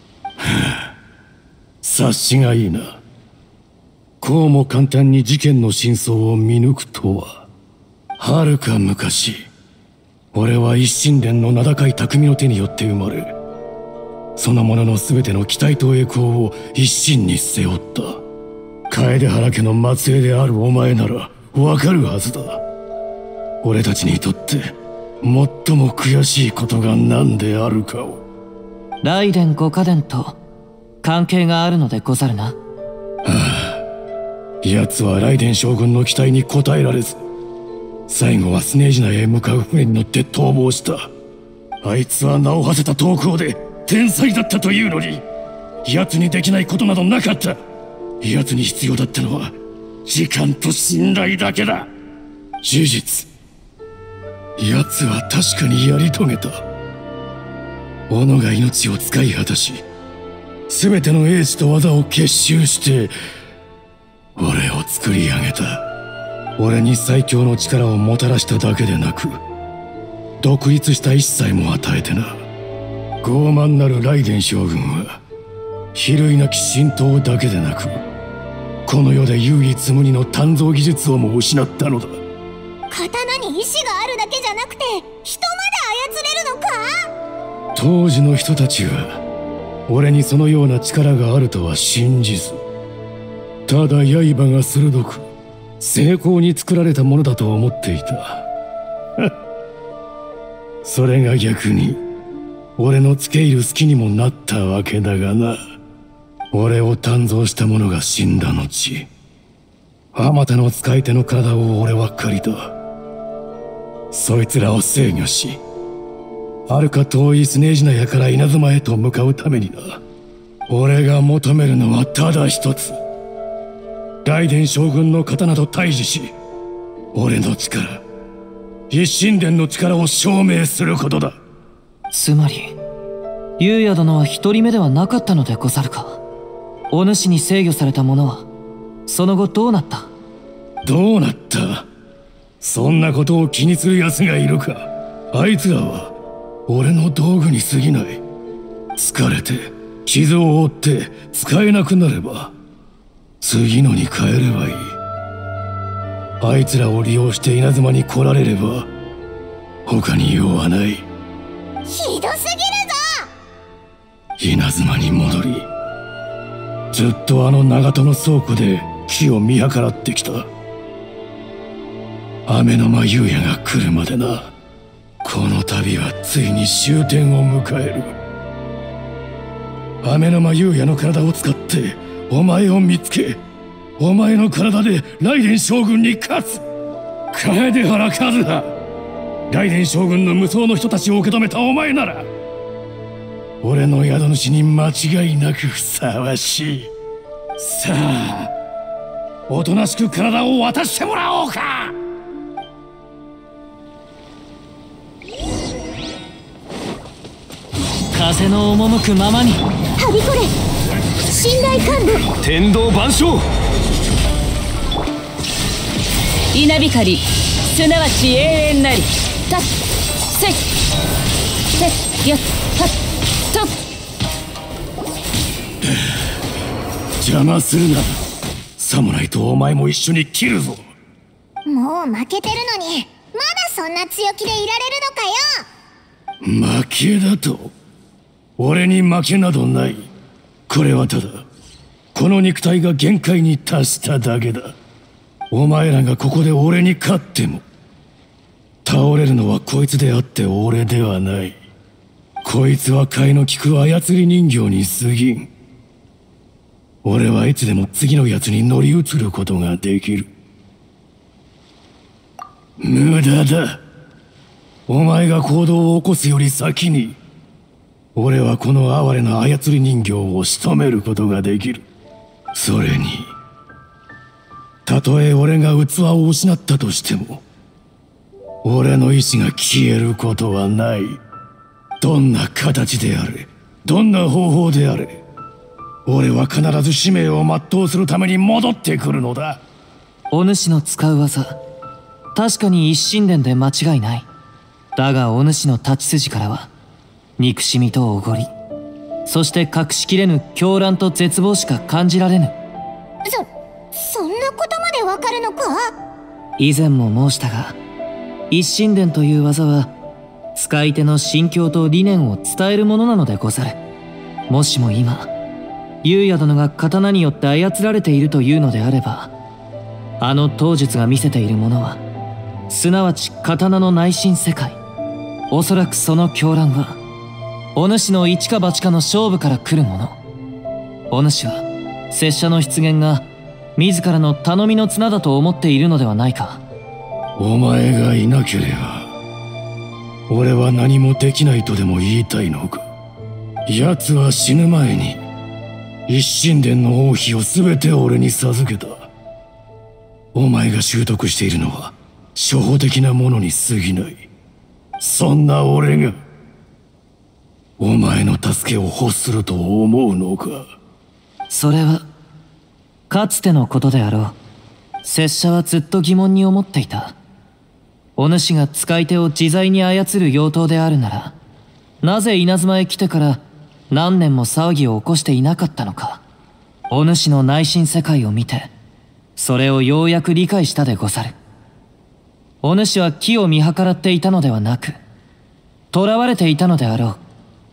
察しがいいな。こうも簡単に事件の真相を見抜くとは。はるか昔、俺は一神殿の名高い匠の手によって生まれ、そのものの全ての期待と栄光を一身に背負った。楓原家の末裔であるお前ならわかるはずだ。俺たちにとって最も悔しいことが何であるかを。 雷電五家伝と関係があるのでござるな。はあ、奴は雷電将軍の期待に応えられず、最後はスネージナへ向かう船に乗って逃亡した。あいつは名を馳せた刀工で天才だったというのに、奴にできないことなどなかった。奴に必要だったのは時間と信頼だけだ。事実、奴は確かにやり遂げた。己が命を使い果たし、全ての英知と技を結集して俺を作り上げた。俺に最強の力をもたらしただけでなく、独立した一切も与えてな。傲慢なる雷電将軍は比類なき神道だけでなく、この世で唯一無二の鍛造技術をも失ったのだ。 刀に意志があるだけじゃなくて人まで操れるのか？ 当時の人たちは俺にそのような力があるとは信じず、ただ刃が鋭く精巧に作られたものだと思っていた。それが逆に俺の付け入る隙にもなったわけだがな。俺を鍛造した者が死んだ後、あまたの使い手の体を俺は借りた。そいつらを制御し、遥か遠いスネージナヤから稲妻へと向かうためにな。俺が求めるのはただ一つ。雷電将軍の刀と対峙し、俺の力、一神殿の力を証明することだ。 つまり優也殿は一人目ではなかったのでござるか。お主に制御された者はその後どうなった？ どうなった？そんなことを気にする奴がいるか。あいつらは俺の道具に過ぎない。疲れて傷を負って使えなくなれば次のに変えればいい。あいつらを利用して稲妻に来られれば他に用はない。 ひどすぎるぞ。稲妻に戻り、ずっとあの長門の倉庫で木を見計らってきた。雨の間優也が来るまでな。この旅はついに終点を迎える。雨の間優也の体を使ってお前を見つけ、 お前の体で雷電将軍に勝つ。楓原和葉、雷電将軍の無双の人たちを受け止めたお前なら俺の宿主に間違いなくふさわしい。さあ、おとなしく体を渡してもらおうか。 風の赴くままに。 はびこれ信頼幹部。 天道万象。 稲光、すなわち永遠なり。たっせいせやはっと。 邪魔するな。侍とお前も一緒に切るぞ。 もう負けてるのにまだそんな強気でいられるのかよ。 負けだと？俺に負けなどない。これはただこの肉体が限界に達しただけだ。お前らがここで俺に勝っても倒れるのはこいつであって俺ではない。こいつは替えの利く操り人形に過ぎん。俺はいつでも次のやつに乗り移ることができる。無駄だ。お前が行動を起こすより先に俺はこの哀れな操り人形を仕留めることができる。それにたとえ俺が器を失ったとしても俺の意志が消えることはない。どんな形であれ、どんな方法であれ、俺は必ず使命を全うするために戻ってくるのだ。 お主の使う技、確かに一神殿で間違いない。だがお主の立ち筋からは憎しみとおごり、そして隠しきれぬ狂乱と絶望しか感じられぬ。 そそんなことまでわかるのか。 以前も申したが、一神殿という技は使い手の心境と理念を伝えるものなのでござる。もしも今優也殿が刀によって操られているというのであれば、あの刀術が見せているものはすなわち刀の内心世界。おそらくその狂乱はお主の一か八かの勝負から来るもの。お主は拙者の出現が自らの頼みの綱だと思っているのではないか。 お前がいなければ俺は何もできないとでも言いたいのか。奴は死ぬ前に一神殿の王妃を全て俺に授けた。お前が習得しているのは初歩的なものに過ぎない。そんな俺がお前の助けを欲すると思うのか。 それはかつてのことであろう。拙者はずっと疑問に思っていた。お主が使い手を自在に操る妖刀であるなら、なぜ稲妻へ来てから何年も騒ぎを起こしていなかったのか。お主の内心世界を見てそれをようやく理解したでござる。お主は機を見計らっていたのではなく、囚われていたのであろう。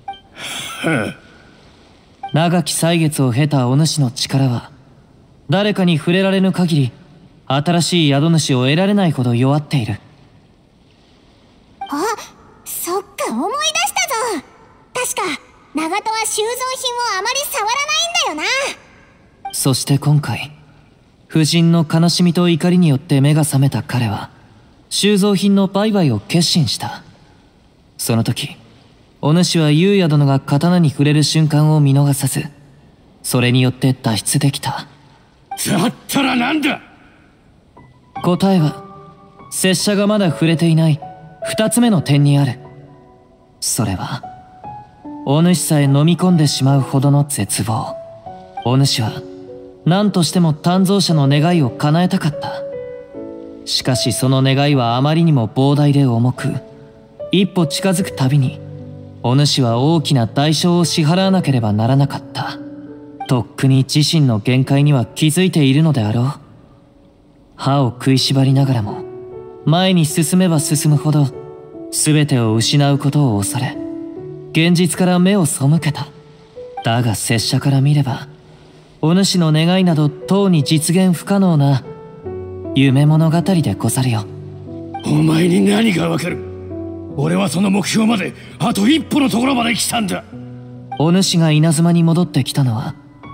長き歳月を経たお主の力は誰かに触れられぬ限り新しい宿主を得られないほど弱っている。 あ、そっか、思い出したぞ。確か長門は収蔵品をあまり触らないんだよな。 そして今回夫人の悲しみと怒りによって目が覚めた彼は収蔵品の売買を決心した。その時お主は優也殿が刀に触れる瞬間を見逃さず、それによって脱出できた。 だったらなんだ。 答えは拙者がまだ触れていない二つ目の点にある。それはお主さえ飲み込んでしまうほどの絶望。お主は何としても鍛造者の願いを叶えたかった。しかしその願いはあまりにも膨大で重く、一歩近づくたびにお主は大きな代償を支払わなければならなかった。とっくに自身の限界には気づいているのであろう。歯を食いしばりながらも前に進めば進むほど全てを失うことを恐れ、現実から目を背けた。だが拙者から見ればお主の願いなどとうに実現不可能な夢物語でござるよ。 お前に何がわかる。俺はその目標まであと一歩のところまで来たんだ。 お主が稲妻に戻ってきたのは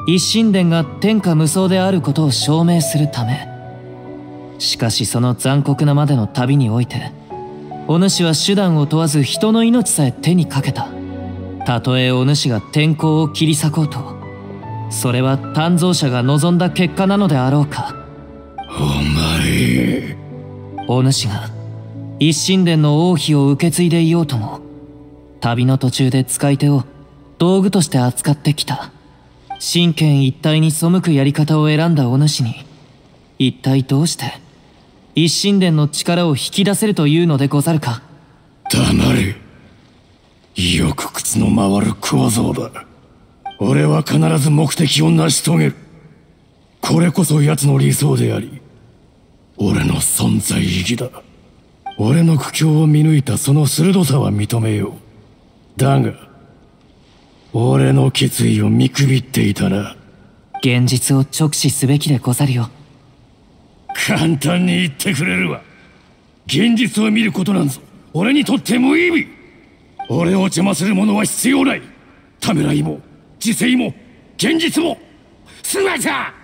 一神殿が天下無双であることを証明するため。しかしその残酷なまでの旅において、お主は手段を問わず人の命さえ手にかけた。たとえお主が天候を切り裂こうと、それは鍛造者が望んだ結果なのであろうか。 お前、 お主が一神殿の王妃を受け継いでいようとも、旅の途中で使い手を道具として扱ってきた。神権一体に背くやり方を選んだお主に、一体どうして一神殿の力を引き出せるというのでござるか。 黙れ。よく靴の回る小僧だ。俺は必ず目的を成し遂げる。これこそ奴の理想であり、俺の存在意義だ。俺の苦境を見抜いたその鋭さは認めよう。だが俺の決意を見くびっていたな。 現実を直視すべきでござるよ。 簡単に言ってくれるわ。現実を見ることなんぞ俺にとって無意味。俺を邪魔するものは必要ない。ためらいも自制も現実も全ては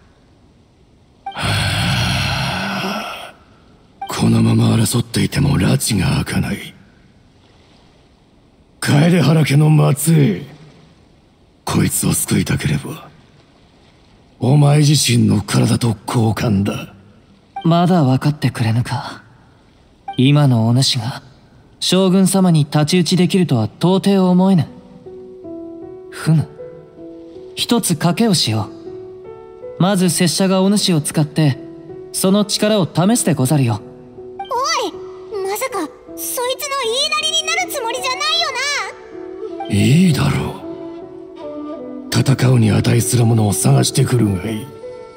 あ、このまま争っていても拉致が開かない。楓原家の末裔、こいつを救いたければお前自身の体と交換だ。 まだ分かってくれぬか。今のお主が将軍様に太刀打ちできるとは到底思えぬ。ふむ、一つ賭けをしよう。まず拙者がお主を使ってその力を試すでござるよ。 おい、まさかそいつの言いなりになるつもりじゃないよな。 いいだろう。戦うに値するものを探してくるがいい。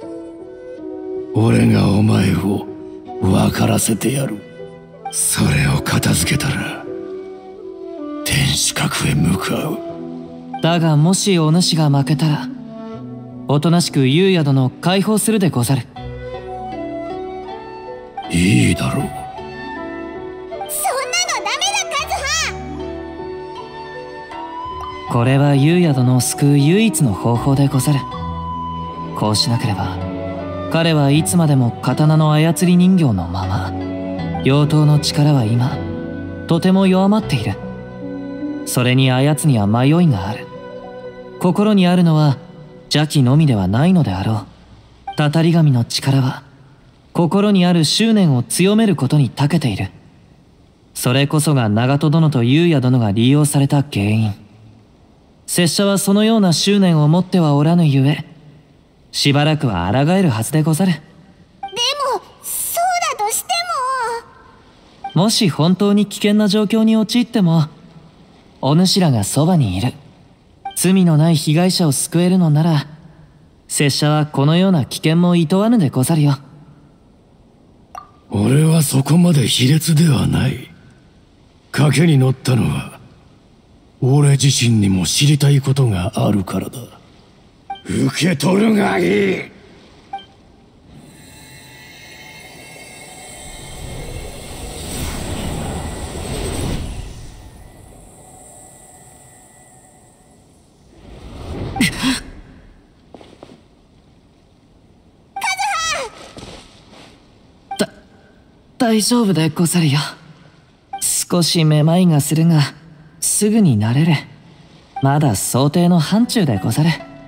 俺がお前を分からせてやる。それを片付けたら天守閣へ向かう。 だがもしお主が負けたら、おとなしく優也殿を解放するでござる。 いいだろう。 そんなのダメだ、カズハ。 これは優也殿を救う唯一の方法でござる。こうしなければ彼はいつまでも刀の操り人形のまま。妖刀の力は今とても弱まっている。それに操には迷いがある。心にあるのは邪気のみではないのであろう。たたり神の力は心にある執念を強めることに長けている。それこそが長門殿と優也殿が利用された原因。拙者はそのような執念を持ってはおらぬゆえ、しばらくは抗えるはずでござる。 でもそうだとしても、 もし本当に危険な状況に陥っても、お主らがそばにいる。罪のない被害者を救えるのなら、拙者はこのような危険も厭わぬでござるよ。 俺はそこまで卑劣ではない。賭けに乗ったのは俺自身にも知りたいことがあるからだ。受け取るがいい。 だ、大丈夫でござるよ。少しめまいがするがすぐに慣れる。まだ想定の範疇でござる。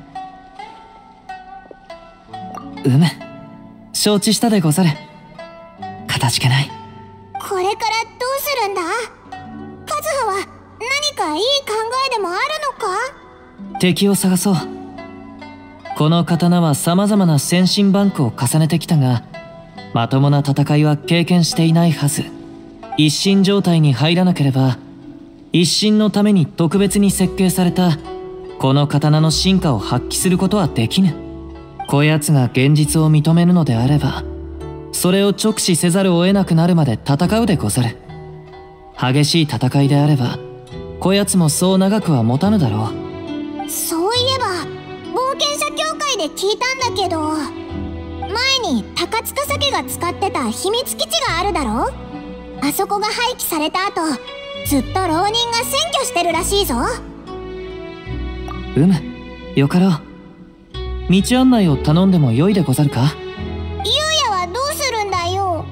うむ、承知したでござる。かたじけない。 これからどうするんだ。カズハは何かいい考えでもあるのか。 敵を探そう。この刀は様々な先進バンクを重ねてきたが、まともな戦いは経験していないはず。一心状態に入らなければ、一心のために特別に設計されたこの刀の進化を発揮することはできぬ。こやつが現実を認めるのであれば、それを直視せざるを得なくなるまで戦うでござる。激しい戦いであればこやつもそう長くは持たぬだろう。そういえば冒険者協会で聞いたんだけど、前に高塚家が使ってた秘密基地があるだろ。あそこが廃棄された後、ずっと浪人が占拠してるらしいぞ。 うむ、よかろう。 道案内を頼んでもよいでござるか？ ゆうやはどうするんだよ。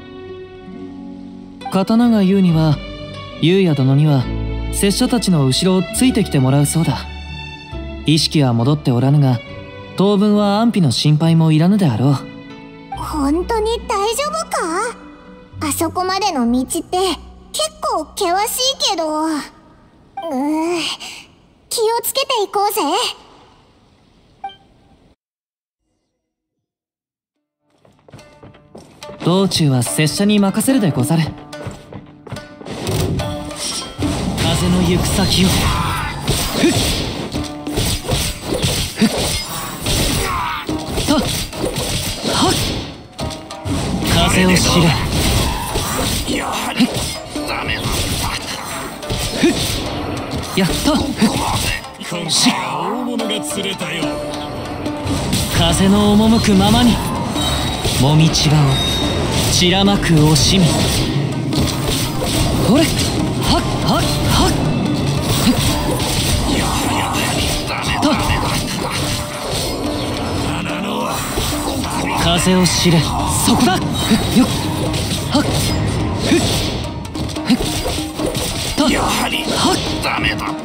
刀が言うには、ゆうや殿には拙者たちの後ろをついてきてもらうそうだ。意識は戻っておらぬが、当分は安否の心配もいらぬであろう。 本当に大丈夫か？あそこまでの道って結構険しいけど。うー、気をつけていこうぜ。 道中は拙者に任せるでござる。風の行く先をふっふっとはっ風を知れやはりダメだ。 ふっやっとふっ今回は大物が釣れたよ。 風の赴くままにもみちばを散らまく惜しみ。ほれはっはっはっやはりダメだ。 と風を知れ、そこだ。ふっよっはっふっふっとやはりはっダメだった。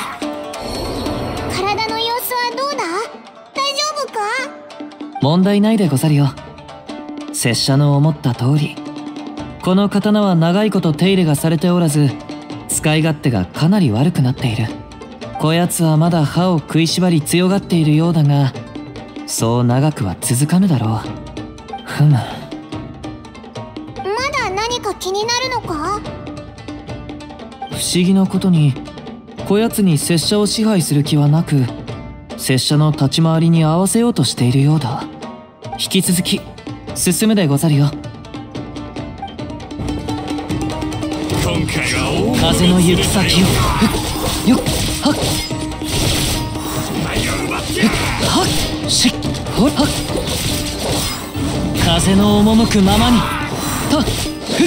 体の様子はどうだ？大丈夫か？ 問題ないでござるよ。拙者の思った通り、この刀は長いこと手入れがされておらず、使い勝手がかなり悪くなっている。こやつはまだ歯を食いしばり強がっているようだが、そう長くは続かぬだろう。ふむ。 まだ何か気になるのか？ 不思議なことに、こやつに拙者を支配する気はなく、拙者の立ち回りに合わせようとしているようだ。引き続き進むでござるよ。 今回は風の行く先をふっよっはっはっしっほっはっ風の赴くままにとふっ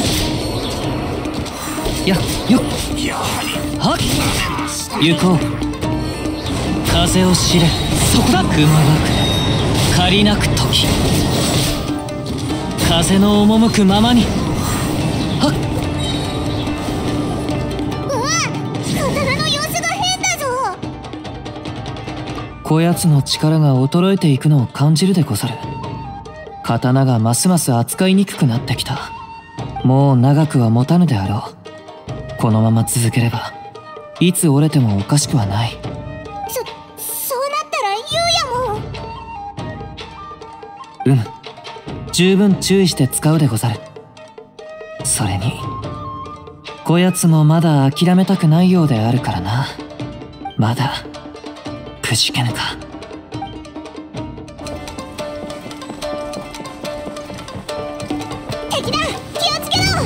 やよっはっ行こう。風を知れ、そこだ。くまなく借りなく時、風の赴くままにはっ。 うわ、刀の様子が変だぞ。 こやつの力が衰えていくのを感じるでござる。刀がますます扱いにくくなってきた。もう長くは持たぬであろう。このまま続ければいつ折れてもおかしくはない。 そ、そうなったらゆうやも。 うむ、十分注意して使うでござる。それにこやつもまだ諦めたくないようであるからな。まだくじけぬか。 敵だ、気をつけろ。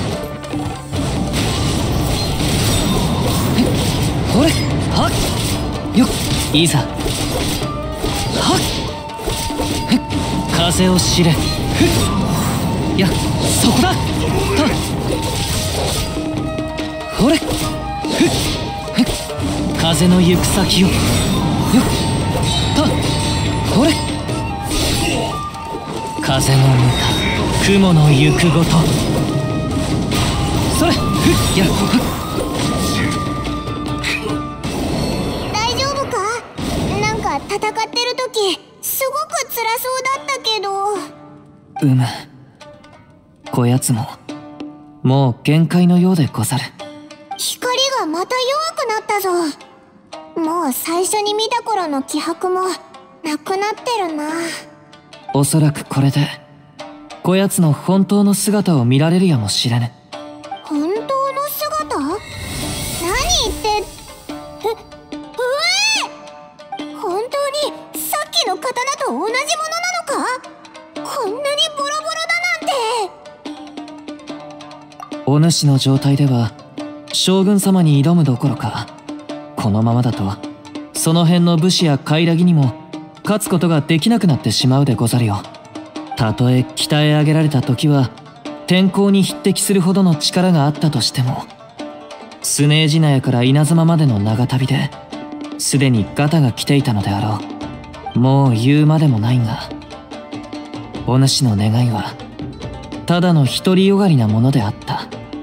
ほれはっよっいざはっふっ風を知れ、ふっやそこだとほれふっふっ風の行く先をよっとほれ風の向か雲の行くごとそれふっやふっ。 大丈夫か？なんか戦ってる時すごく辛そうだったけど。 うむ、こやつももう限界のようでござる。 光がまた弱くなったぞ。もう最初に見た頃の気迫もなくなってるな。 おそらくこれでこやつの本当の姿を見られるやもしれぬ。 本当の姿？何言ってえ、うえ本当にさっきの刀と同じものなのか？こんなにボロボロだなんて。 お主の状態では将軍様に挑むどころか、このままだとその辺の武士やカイラギにも勝つことができなくなってしまうでござるよ。たとえ鍛え上げられた時は天候に匹敵するほどの力があったとしても、スネージナヤから稲妻までの長旅ですでにガタが来ていたのであろう。 もう言うまでもないが、お主の願いはただの独りよがりなものであった。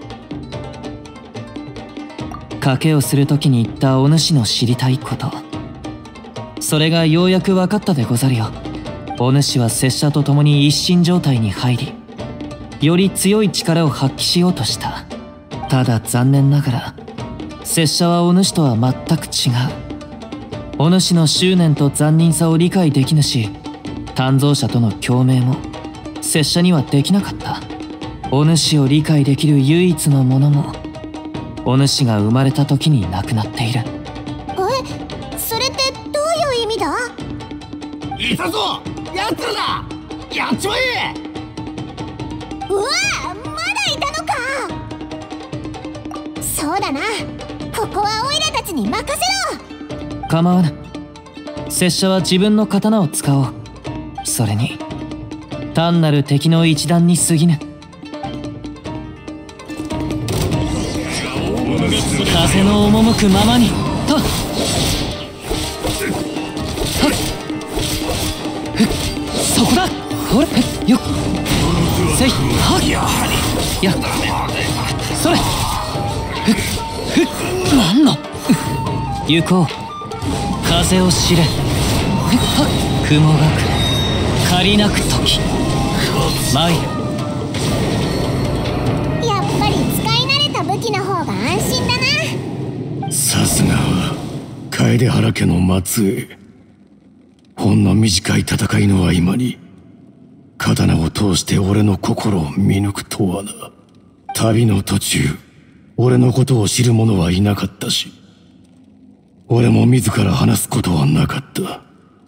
賭けをするときに言ったお主の知りたいこと、それがようやく分かったでござるよ。お主は拙者と共に一心状態に入り、より強い力を発揮しようとした。ただ残念ながら拙者はお主とは全く違う。お主の執念と残忍さを理解できぬし、鍛造者との共鳴も拙者にはできなかった。お主を理解できる唯一のものもお主が生まれた時に亡くなっている。 え、それってどういう意味だ？ いたぞ、やつらだ、やっちまえ。 うわあ、まだいたのか。そうだな、ここはオイラたちに任せろ。 構わぬ。拙者は自分の刀を使おう。それに単なる敵の一団に過ぎぬ。風の赴くままにとっそこだ。ほれよっせいはっやそれふっふっなんの行こう。風を知れ。ふっはっ雲がく借りなく時参る。 やっぱり使い慣れた武器の方が安心だな。 さすがは楓原家の末裔。ほんの短い戦いの合間に刀を通して俺の心を見抜くとはな。旅の途中俺のことを知る者はいなかったし、俺も自ら話すことはなかった。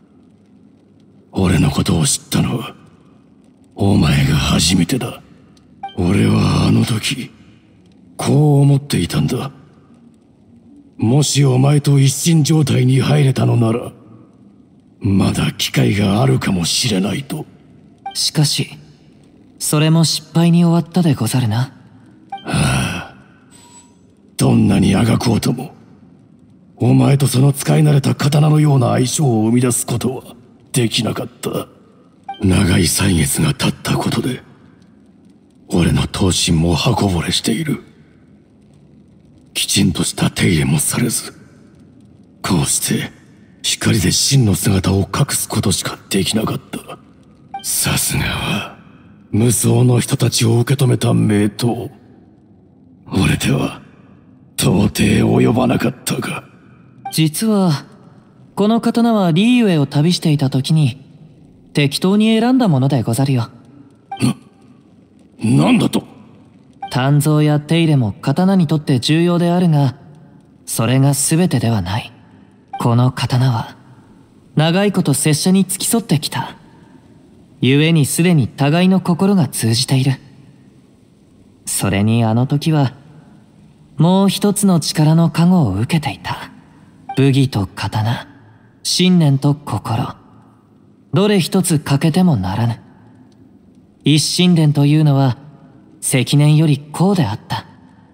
俺のことを知ったのはお前が初めてだ。俺はあの時こう思っていたんだ。もしお前と一心状態に入れたのならまだ機会があるかもしれないと。 しかしそれも失敗に終わったでござるな。 はあ、どんなにあがこうともお前とその使い慣れた刀のような相性を生み出すことはできなかった。長い歳月が経ったことで俺の闘心も刃こぼれしている。きちんとした手入れもされず、こうして光で真の姿を隠すことしかできなかった。さすがは無双の人たちを受け止めた名刀。俺では到底及ばなかったが。 実はこの刀はリーユエを旅していた時に適当に選んだものでござるよ。 な、なんだと？ 鍛造や手入れも刀にとって重要であるが、それが全てではない。この刀は長いこと拙者に付き添ってきた。故にすでに互いの心が通じている。それにあの時はもう一つの力の加護を受けていた。武技と刀、信念と心、どれ一つ欠けてもならぬ。一心伝というのは積年よりこうであった。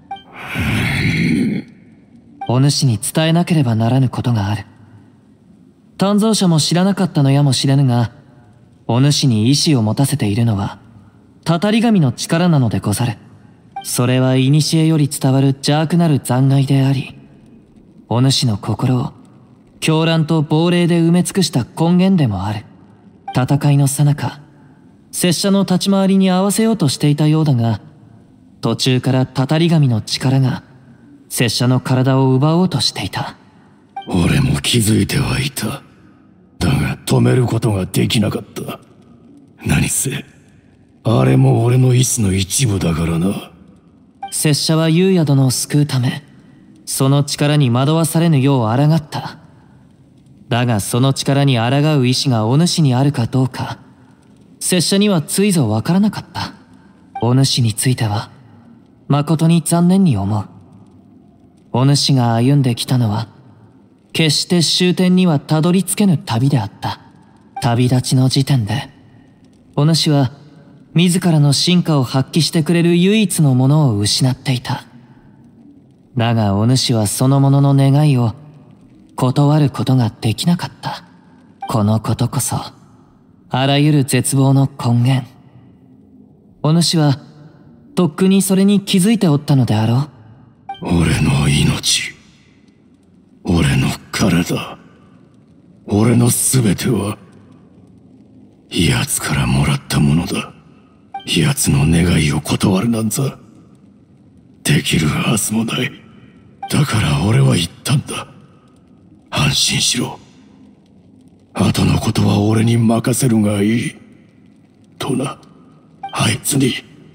お主に伝えなければならぬことがある。鍛造者も知らなかったのやもしれぬが、お主に意志を持たせているのはたたり神の力なのでござる。それは古より伝わる邪悪なる残骸であり、お主の心を狂乱と亡霊で埋め尽くした根源でもある。戦いの最中、拙者の立ち回りに合わせようとしていたようだが、途中からたたり神の力が拙者の体を奪おうとしていた。 俺も気づいてはいた。だが止めることができなかった。何せあれも俺の意志の一部だからな。 拙者は優也殿を救うため、その力に惑わされぬよう抗った。だがその力に抗う意志がお主にあるかどうか、拙者にはついぞわからなかった。お主については誠に残念に思う。お主が歩んできたのは決して終点にはたどり着けぬ旅であった。旅立ちの時点でお主は自らの真価を発揮してくれる唯一のものを失っていた。だがお主はそのものの願いを断ることができなかった。 このことこそあらゆる絶望の根源。お主はとっくにそれに気づいておったのであろう。 俺の命、俺の体、俺の全ては奴からもらったものだ。奴の願いを断るなんざできるはずもない。だから俺は言ったんだ。安心しろ。後のことは俺に任せるがいい。とな、あいつに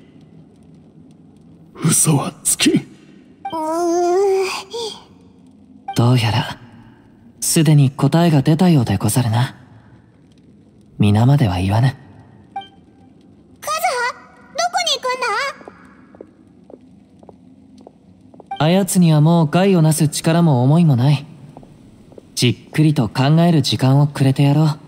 嘘はつきん。 どうやらすでに答えが出たようでござるな。皆までは言わぬ。 カズハ、どこに行くんだ？ あやつにはもう害をなす力も思いもない。じっくりと考える時間をくれてやろう。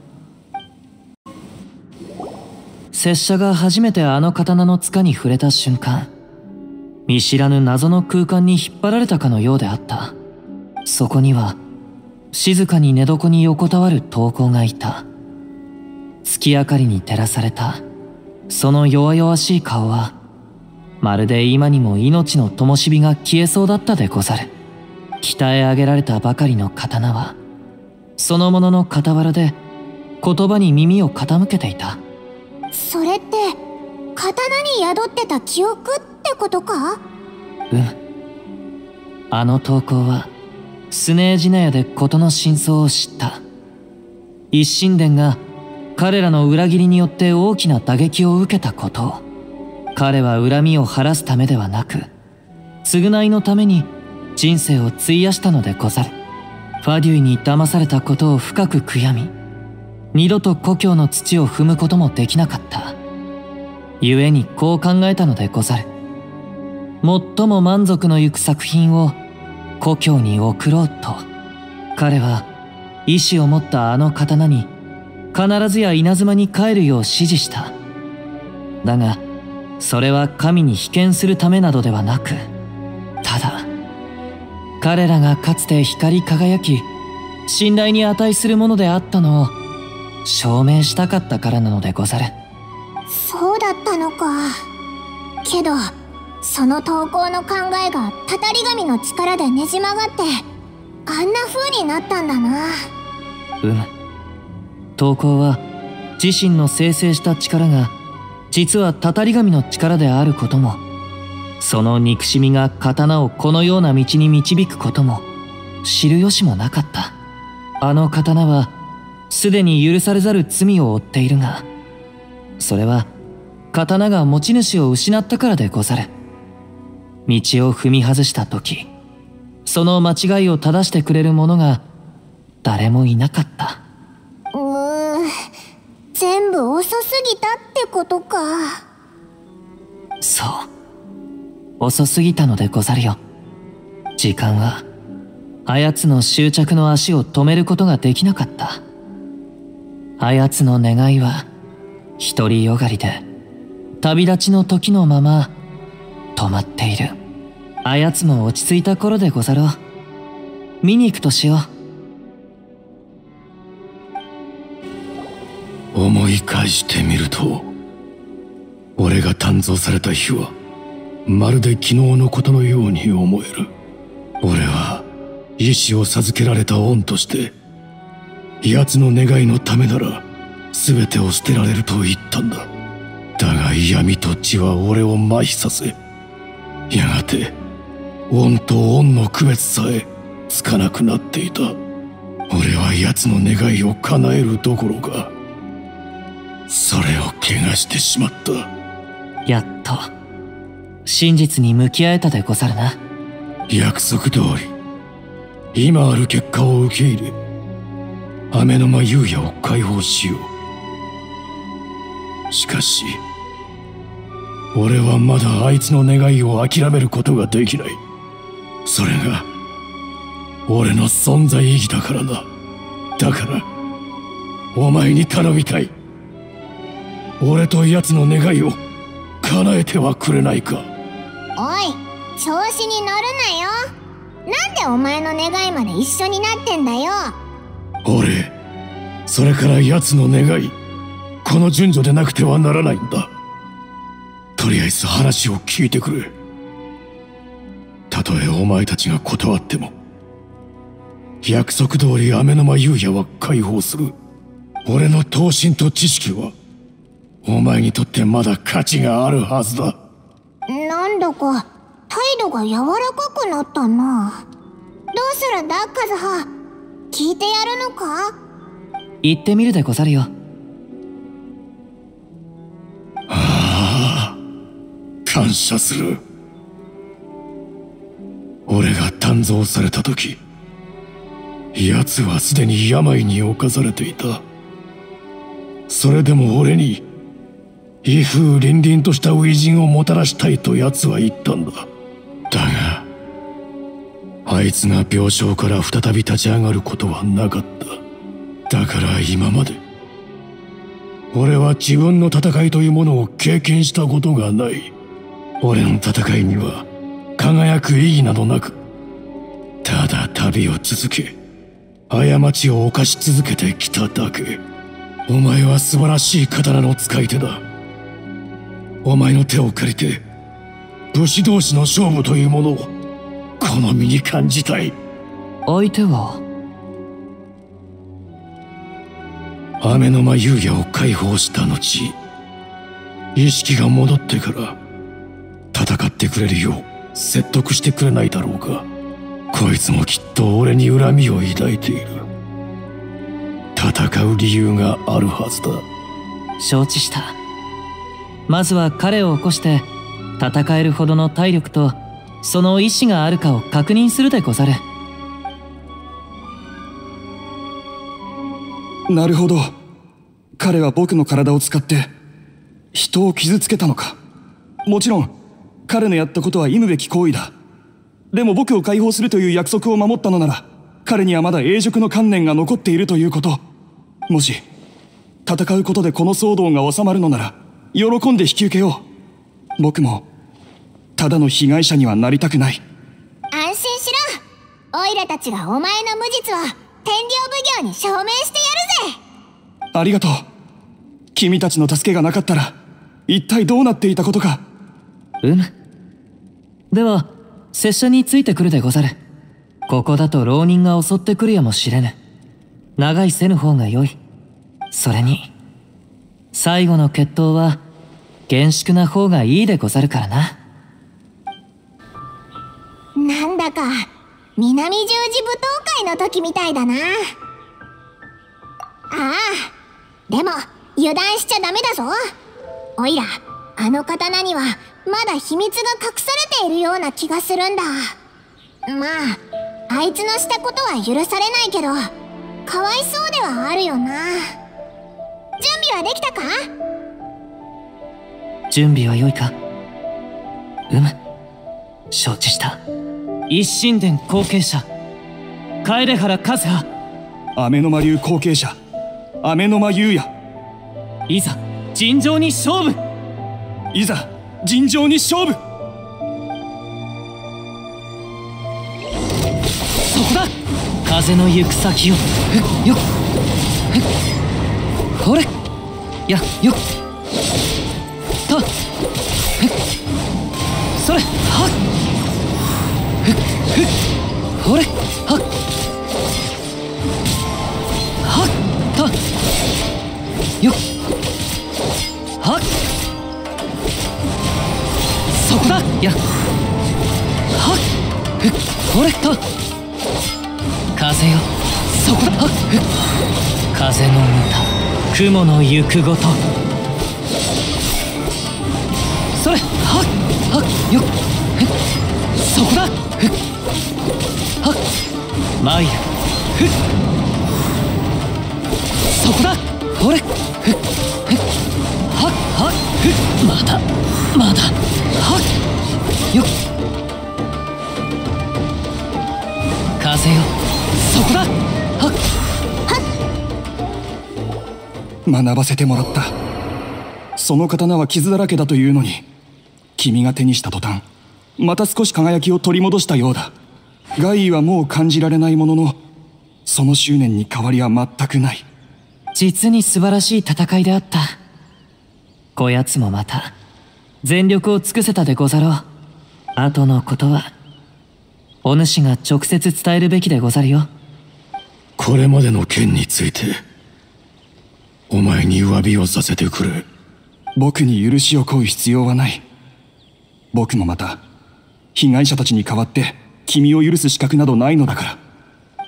拙者が初めてあの刀の塚に触れた瞬間、見知らぬ謎の空間に引っ張られたかのようであった。そこには静かに寝床に横たわる刀工がいた。月明かりに照らされたその弱々しい顔は、まるで今にも命の灯火が消えそうだったでござる。鍛え上げられたばかりの刀はそのものの傍らで言葉に耳を傾けていた。 それって刀に宿ってた記憶ってことか？ うん。あの刀工はスネージナヤで事の真相を知った。一神殿が彼らの裏切りによって大きな打撃を受けたことを、彼は恨みを晴らすためではなく償いのために人生を費やしたのでござる。ファデュイに騙されたことを深く悔やみ、二度と故郷の土を踏むこともできなかった。故にこう考えたのでござる。最も満足のゆく作品を故郷に送ろうと、彼は意志を持ったあの刀に必ずや稲妻に帰るよう指示した。だがそれは神に被験するためなどではなく、ただ彼らがかつて光り輝き信頼に値するものであったのを証明したかったからなのでござる。 そうだったのか。けどその刀工の考えがたたり神の力でねじ曲がってあんな風になったんだな。 うむ。刀工は自身の生成した力が実はたたり神の力であることも、その憎しみが刀をこのような道に導くことも知る由もなかった。あの刀はすでに許されざる罪を負っているが、それは刀が持ち主を失ったからでござる。道を踏み外した時、その間違いを正してくれる者が誰もいなかった。 うーん、全部遅すぎたってことか。 そう、遅すぎたのでござるよ。時間はあやつの執着の足を止めることができなかった。あやつの願いは独りよがりで旅立ちの時のまま止まっている。あやつも落ち着いた頃でござろう。見に行くとしよう。思い返してみると、俺が鍛造された日はまるで昨日のことのように思える。俺は意志を授けられた恩として、奴の願いのためなら全てを捨てられると言ったんだ。だが闇と血は俺を麻痺させ、やがて恩と恩の区別さえつかなくなっていた。俺は奴の願いを叶えるどころか、それを汚してしまった。 やっと真実に向き合えたでござるな。 約束通り今ある結果を受け入れ、雨の間優也を解放しよう。しかし俺はまだあいつの願いを諦めることができない。それが俺の存在意義だからな。だからお前に頼みたい。俺と奴の願いを叶えてはくれないか。 おい、調子に乗るなよ。なんでお前の願いまで一緒になってんだよ。 俺それから奴の願い、この順序でなくてはならないんだ。とりあえず話を聞いてくれ。たとえお前たちが断っても、約束通り雨の間優也は解放する。俺の闘心と知識はお前にとってまだ価値があるはずだ。 なんだか態度が柔らかくなったな。どうするんだカズハ、聞いてやるのか？ 言ってみるでござるよ。 ああ、感謝する。俺が鍛造された時、奴はすでに病に侵されていた。それでも俺に威風凛々とした初陣をもたらしたいと奴は言ったんだ。だがあいつが病床から再び立ち上がることはなかった。だから今まで俺は自分の戦いというものを経験したことがない。俺の戦いには輝く意義などなく、ただ旅を続け過ちを犯し続けてきただけ。お前は素晴らしい刀の使い手だ。お前の手を借りて武士同士の勝負というものをこの身に感じたい。 相手は雨の間優也を解放した後、意識が戻ってから戦ってくれるよう説得してくれないだろうか。こいつもきっと俺に恨みを抱いている。戦う理由があるはずだ。 承知した。まずは彼を起こして戦えるほどの体力とその意志があるかを確認するでござる。 なるほど。彼は僕の体を使って人を傷つけたのか。もちろん彼のやったことは忌むべき行為だ。でも僕を解放するという約束を守ったのなら、彼にはまだ永熟の観念が残っているということ。もし戦うことでこの騒動が収まるのなら喜んで引き受けよう。僕もただの被害者にはなりたくない。 安心しろ。オイラたちがお前の無実を天領奉行に証明してやるぜ。 ありがとう。君たちの助けがなかったら一体どうなっていたことか。 うむ。では拙者についてくるでござる。ここだと浪人が襲ってくるやもしれぬ。長いせぬ方が良い。それに最後の決闘は厳粛な方がいいでござるからな。 なんだか南十字舞踏会の時みたいだな。ああ、でも油断しちゃダメだぞ。おいら、あの刀にはまだ秘密が隠されているような気がするんだ。まああいつのしたことは許されないけど、かわいそうではあるよな。準備はできたか？ 準備は良いか？うむ、承知した。一神殿後継者楓原和葉、 雨の間流後継者雨の間優也。 いざ尋常に勝負。 いざ尋常に勝負。 そこだ。風の行く先を。ふっよっふっほれやよっとふっそれはっふっふっほれはっはっとよっはっそこだやはっふっほれと風よそこだはっふっ風の歌雲の行くごとそれはっはっよっふっそこだふっはっ参るふっそこだほれふっふっはっはっふっまだまだはっよっ風よそこだはっ学ばせてもらった。その刀は傷だらけだというのに、君が手にした途端また少し輝きを取り戻したようだ。害異はもう感じられないものの、その執念に変わりは全くない。 実に素晴らしい戦いであった。こやつもまた全力を尽くせたでござろう。後のことはお主が直接伝えるべきでござるよ。 これまでの件についてお前に詫びをさせてくれ。 僕に許しを請う必要はない。僕もまた被害者たちに代わって君を許す資格などないのだから、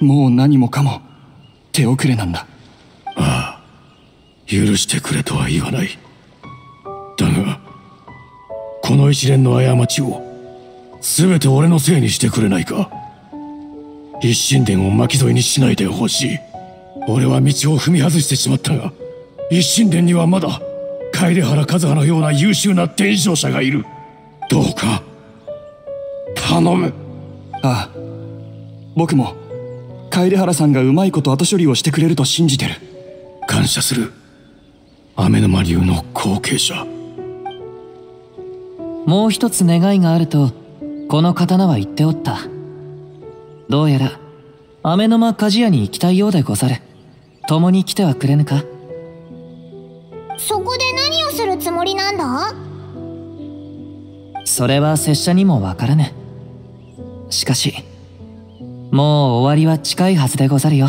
もう何もかも手遅れなんだ。 ああ、許してくれとは言わない。だがこの一連の過ちを全て俺のせいにしてくれないか。一神殿を巻き添えにしないでほしい。俺は道を踏み外してしまったが、一神殿にはまだ楓原和葉のような優秀な伝承者がいる。どうか頼む。 ああ、僕も楓原さんがうまいこと後処理をしてくれると信じてる。 感謝する。雨沼流の後継者。 もう一つ願いがあるとこの刀は言っておった。どうやら雨沼鍛冶屋に行きたいようでござる。共に来てはくれぬか。 そこで何をするつもりなんだ？ それは拙者にもわからぬ。しかしもう終わりは近いはずでござるよ。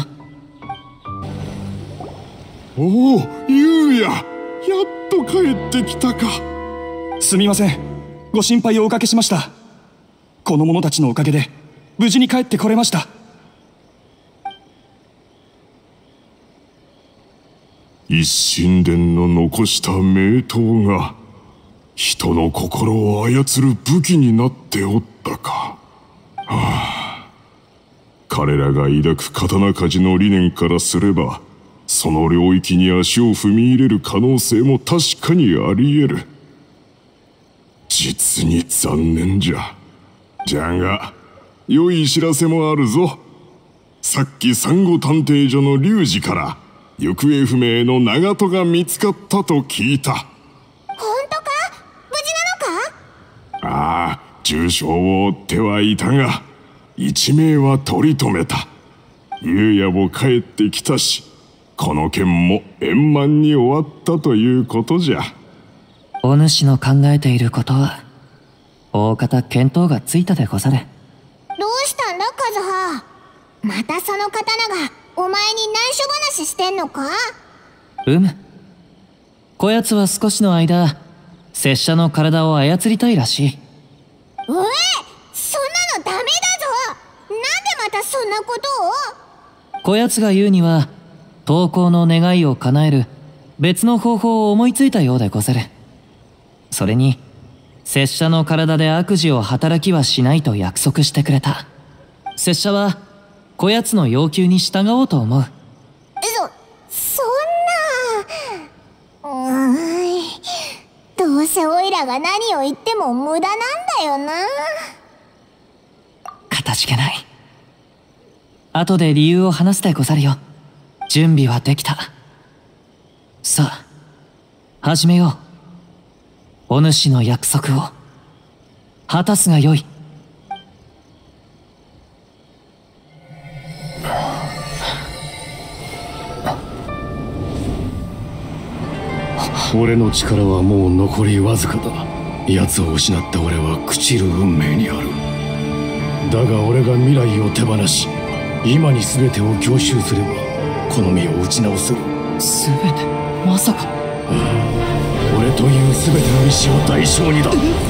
おお、ゆうや、やっと帰ってきたか。 すみません、ご心配をおかけしました。この者たちのおかげで無事に帰ってこれました。 一神殿の残した名刀が人の心を操る武器になっておったか。はあ、彼らが抱く刀鍛冶の理念からすれば、その領域に足を踏み入れる可能性も確かにあり得る。実に残念じゃ。じゃが良い知らせもあるぞ。さっき珊瑚探偵所の龍二から行方不明の長門が見つかったと聞いた。 本当か？無事なのか？ ああ、重傷を負ってはいたが一命は取り留めた。優也も帰ってきたし、この件も円満に終わったということじゃ。 お主の考えていることは大方見当がついたでござる。 どうしたんだ和葉？またその刀がお前に内緒話してんのか？ うむ、こやつは少しの間拙者の体を操りたいらしい。 うえ、そんなのダメだぞ。なんでまたそんなことを？ こやつが言うには投稿の願いを叶える別の方法を思いついたようでござる。それに拙者の体で悪事を働きはしないと約束してくれた。拙者はこやつの要求に従おうと思う。 そ、そんな。うーん。どうせオイラが何を言っても無駄なんだよな。 かたじけない。後で理由を話すでござるよ。準備はできた。さあ、始めよう。お主の約束を果たすがよい。 俺の力はもう残りわずかだ。奴を失った俺は朽ちる運命にある。だが俺が未来を手放し今に全てを享受すればこの身を打ち直せる。 全て？まさか。ああ、俺という全ての意志を代償にだ。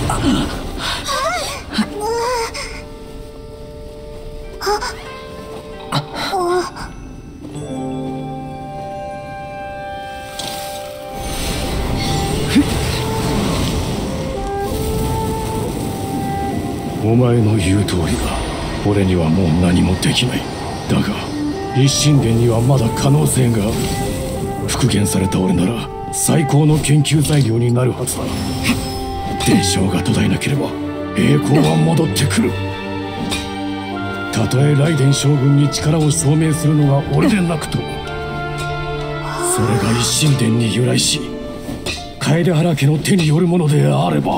お前の言う通りだ。俺にはもう何もできない。だが一神殿にはまだ可能性がある。復元された俺なら最高の研究材料になるはずだ。伝承が途絶えなければ栄光は戻ってくる。たとえ雷電将軍に力を証明するのが俺でなくとも、それが一神殿に由来し楓原家の手によるものであれば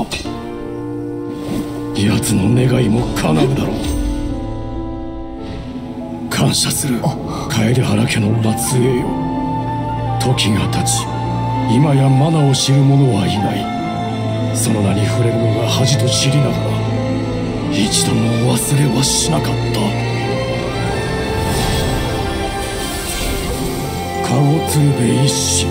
奴の願いも叶うだろう。感謝する楓原家の末裔よ。 時が経ち、今やマナを知る者はいない。その名に触れるのが恥と知りながら、一度も忘れはしなかった。籠鶴瓶一心、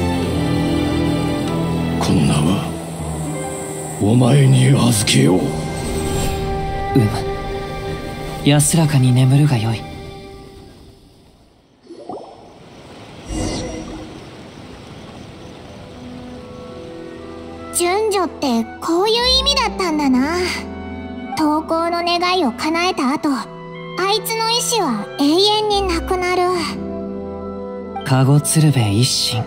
この名はお前に預けよう。 うむ、安らかに眠るがよい。 順序ってこういう意味だったんだな。投稿の願いを叶えた後、あいつの意志は永遠になくなる。 籠鶴瓶一心、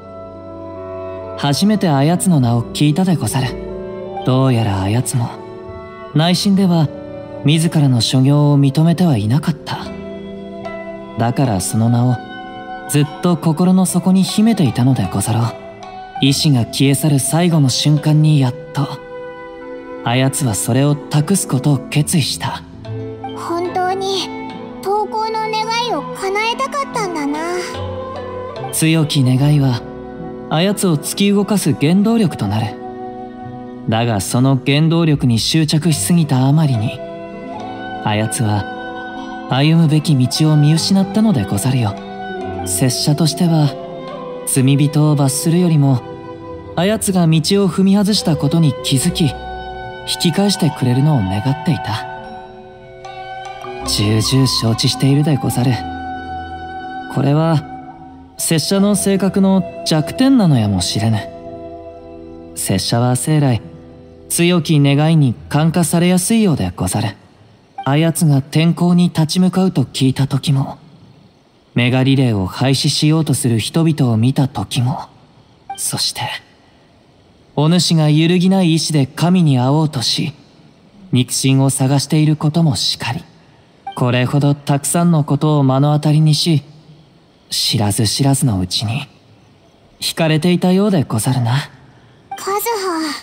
初めてあやつの名を聞いたでござる。どうやらあやつも内心では自らの所業を認めてはいなかった。だからその名をずっと心の底に秘めていたのでござろう。意志が消え去る最後の瞬間にやっとあやつはそれを託すことを決意した。 本当に投稿の願いを叶えたかったんだな。 強き願いはあやつを突き動かす原動力となる。だがその原動力に執着しすぎたあまりに、あやつは歩むべき道を見失ったのでござるよ。拙者としては罪人を罰するよりも、あやつが道を踏み外したことに気づき引き返してくれるのを願っていた。重々承知しているでござる。これは拙者の性格の弱点なのやもしれぬ。拙者は生来強き願いに感化されやすいようでござる。あやつが天候に立ち向かうと聞いた時も、メガリレーを廃止しようとする人々を見た時も、そしてお主が揺るぎない意志で神に会おうとし肉親を探していることもしかり、これほどたくさんのことを目の当たりにし、知らず知らずのうちに惹かれていたようでござるな。 カズハ、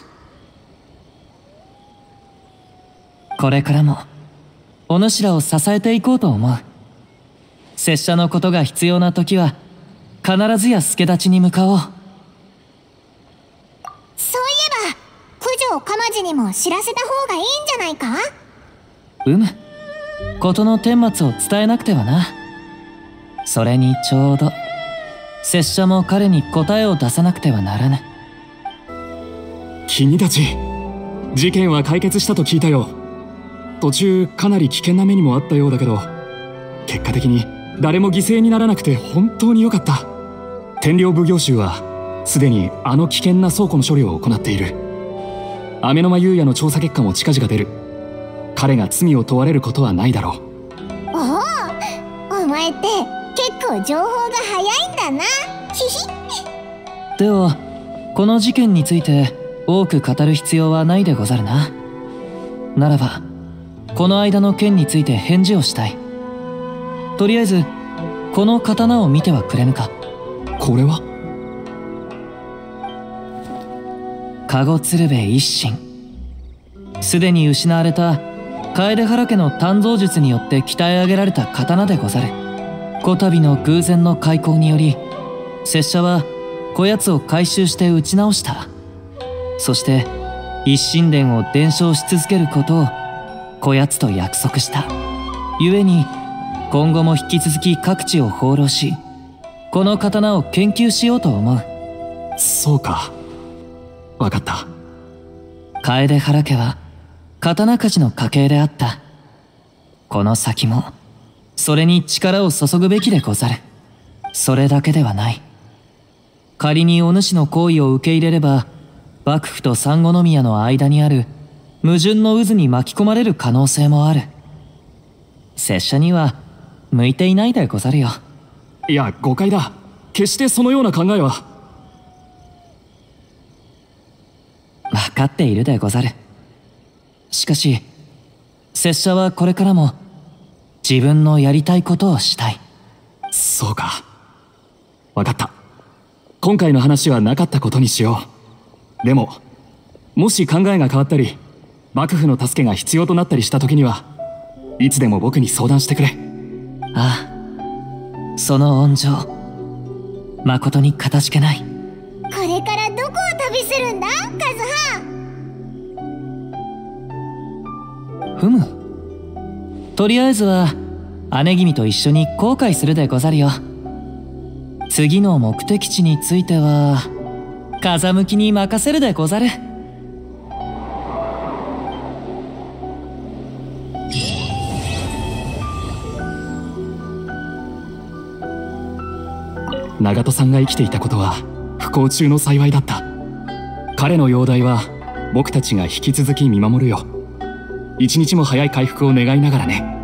これからもお主らを支えていこうと思う。拙者のことが必要な時は必ずや助太刀に向かおう。 そういえば九条かまじにも知らせた方がいいんじゃないか。 うむ、事の顛末を伝えなくてはな。それにちょうど拙者も彼に答えを出さなくてはならぬ。 君たち、事件は解決したと聞いたよ。途中かなり危険な目にもあったようだけど、結果的に誰も犠牲にならなくて本当に良かった。天領奉行衆はすでにあの危険な倉庫の処理を行っている。雨の間優也の調査結果も近々出る。彼が罪を問われることはないだろう。 おお、お前って結構情報が早いんだな。ヒヒではこの事件について多く語る必要はないでござるな。ならばこの間の件について返事をしたい。とりあえずこの刀を見てはくれぬか。 これは籠鶴瓶一心、すでに失われた楓原家の鍛造術によって鍛え上げられた刀でござる。こたびの偶然の開口により拙者はこやつを回収して打ち直した。そして一心伝を伝承し続けることをこやつと約束した。故に今後も引き続き各地を放浪し、この刀を研究しようと思う。 そうか、わかった。 楓原家は刀鍛冶の家系であった。この先もそれに力を注ぐべきでござる。それだけではない。仮にお主の行為を受け入れれば、幕府と三国宮の間にある矛盾の渦に巻き込まれる可能性もある。拙者には向いていないでござるよ。 いや、誤解だ。決してそのような考えは。 分かっているでござる。しかし拙者はこれからも自分のやりたいことをしたい。 そうか、分かった。今回の話はなかったことにしよう。でももし考えが変わったり幕府の助けが必要となったりした時にはいつでも僕に相談してくれ。 ああ、その恩情誠にかたじけない。 これからどこを旅するんだ、カズハ。 ふむ。とりあえずは姉君と一緒に航海するでござるよ。次の目的地については風向きに任せるでござる。 長門さんが生きていたことは不幸中の幸いだった。彼の容体は僕たちが引き続き見守るよ。一日も早い回復を願いながらね。